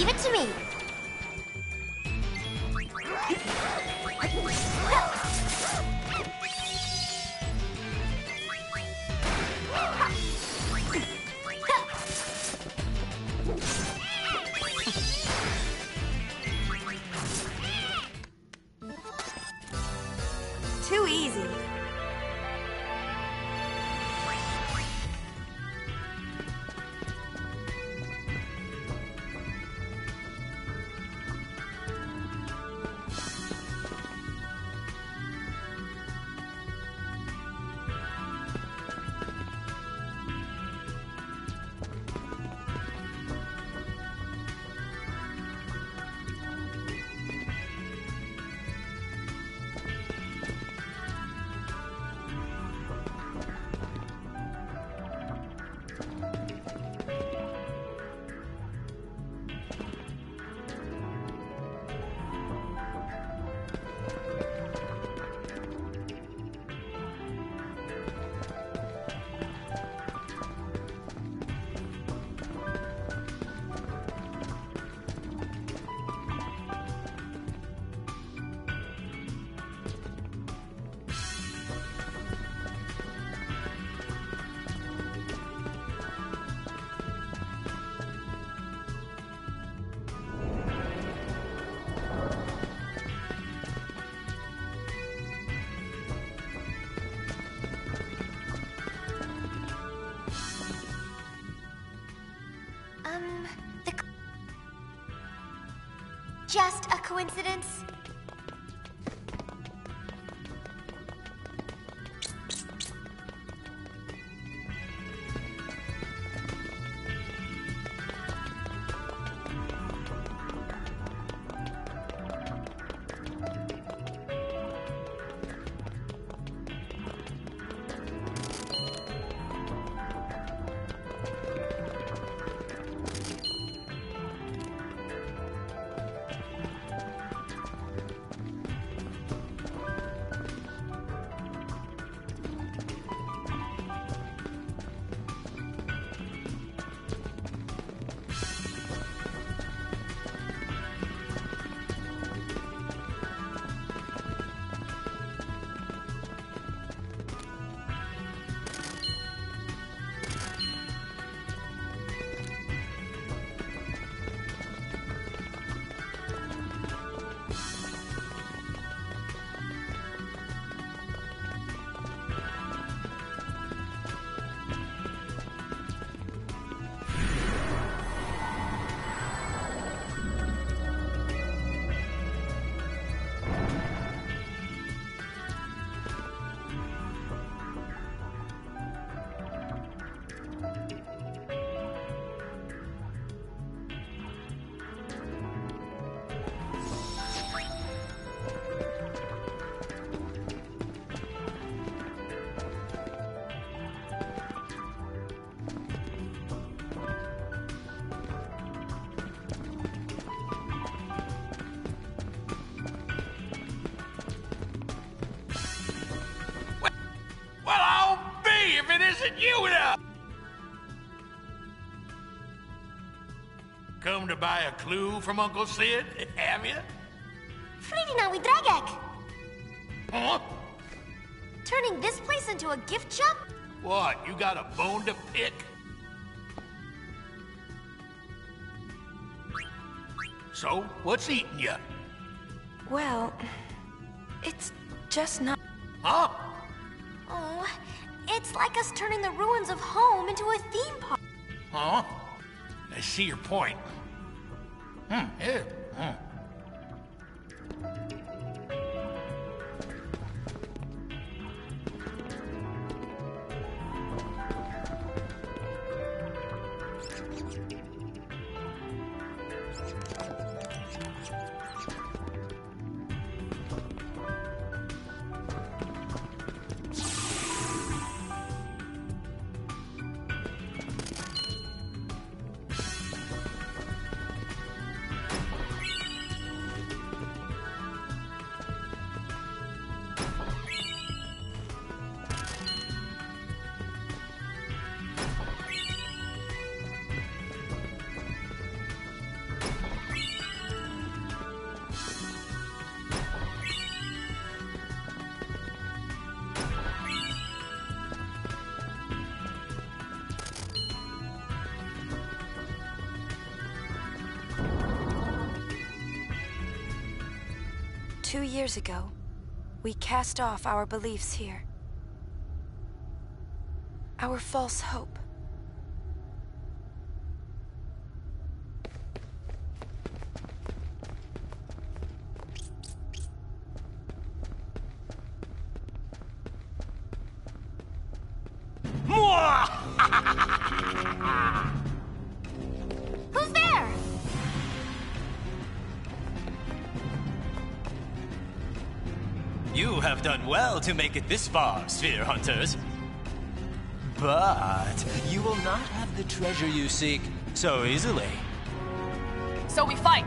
Leave it to me. Too easy. Um, the... Just a coincidence? You now! Come to buy a clue from Uncle Sid, have you? Fridina Widragek! Huh? Turning this place into a gift shop? What, you got a bone to pick? So, what's eating you? Well, it's just not... Huh? Oh, it's like us turning the ruins of home into a theme park. Huh? I see your point. Hmm, yeah. Hmm. Two years ago, we cast off our beliefs here. Our false hope. Who's there? You have done well to make it this far, Sphere Hunters. But you will not have the treasure you seek so easily. So we fight.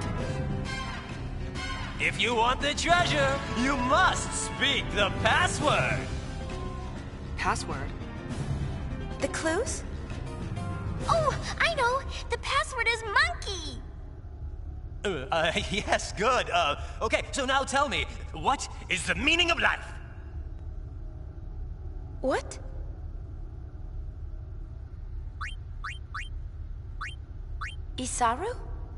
If you want the treasure, you must speak the password. Password? The clues? Oh, I know! The password is monkey! Uh, uh, yes, good. Uh, okay, so now tell me, what is the meaning of life? What? Isaru?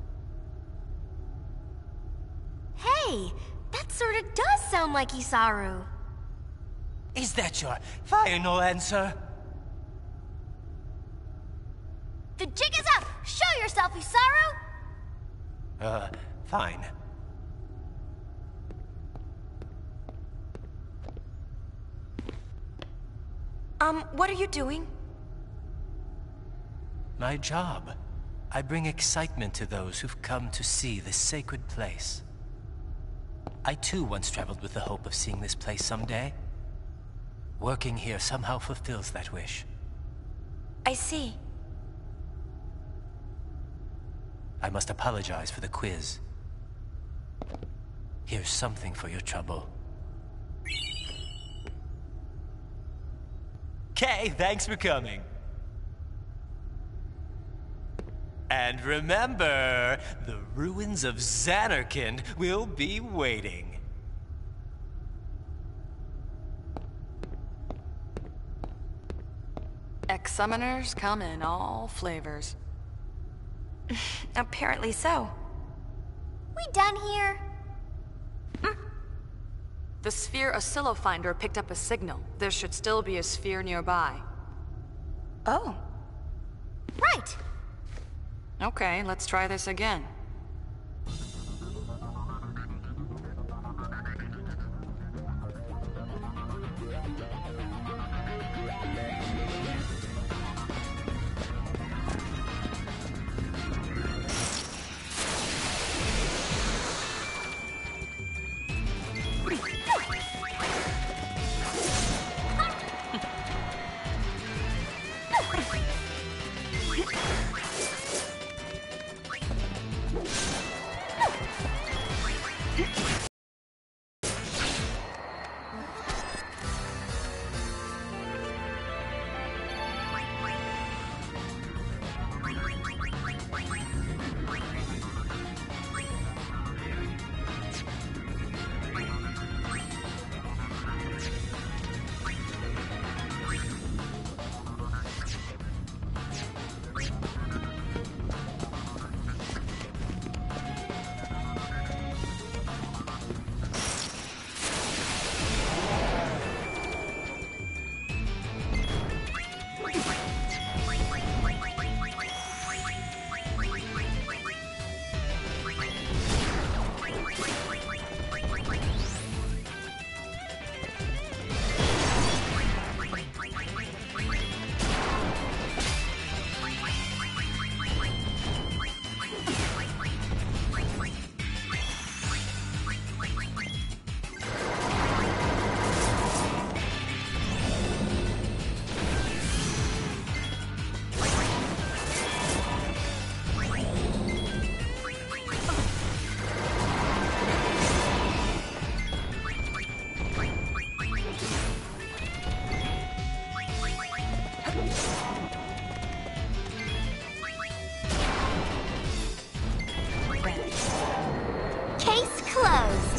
Hey, that sorta does sound like Isaru. Is that your final answer? The jig is up! Show yourself, Isaru! Uh, fine. Um, what are you doing? My job. I bring excitement to those who've come to see this sacred place. I too once traveled with the hope of seeing this place someday. Working here somehow fulfills that wish. I see. I must apologize for the quiz. Here's something for your trouble. Okay, thanks for coming. And remember, the ruins of Xanarkand will be waiting. Ex-summoners come in all flavors. Apparently so. We done here? The Sphere Oscillofinder picked up a signal. There should still be a sphere nearby. Oh. Right! Okay, let's try this again. Case closed.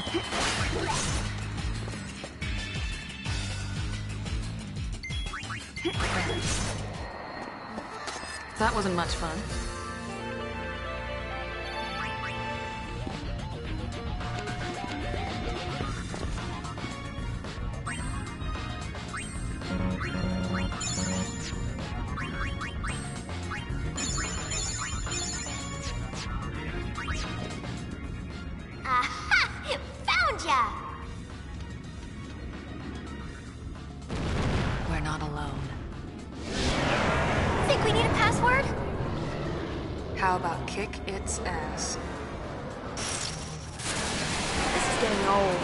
That wasn't much fun. Aha! Found ya! We're not alone. Think we need a password? How about kick its ass? This is getting old.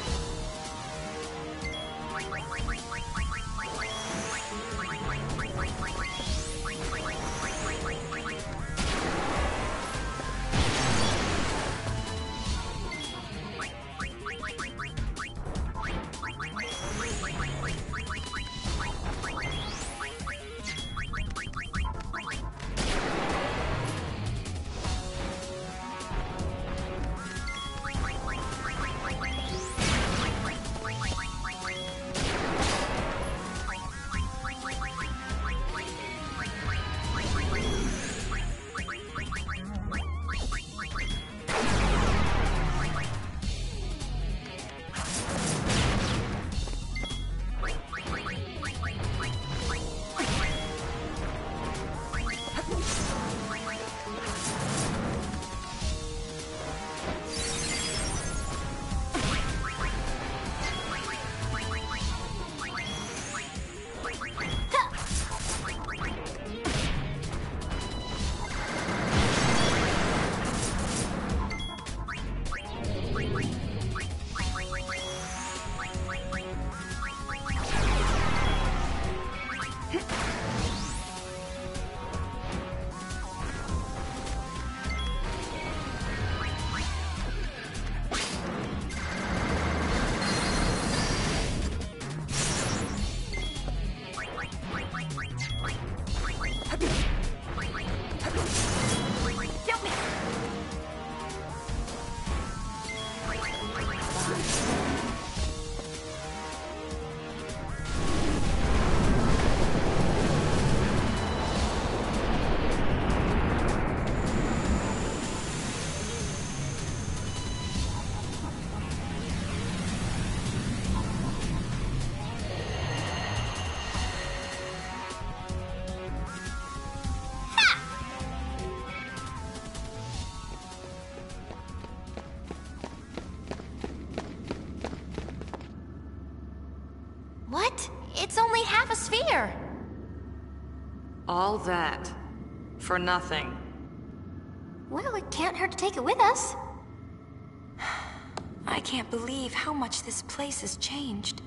What? It's only half a sphere. All that for nothing. Well, it can't hurt to take it with us. I can't believe how much this place has changed.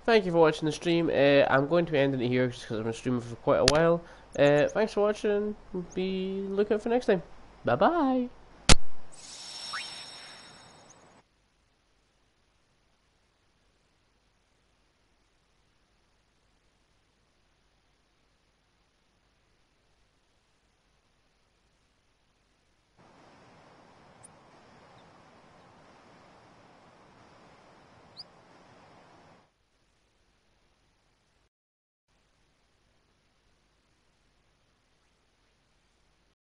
thank you for watching the stream. Uh, I'm going to be ending it here just because I've been streaming for quite a while. Uh, thanks for watching. Be looking out for next time. Bye bye.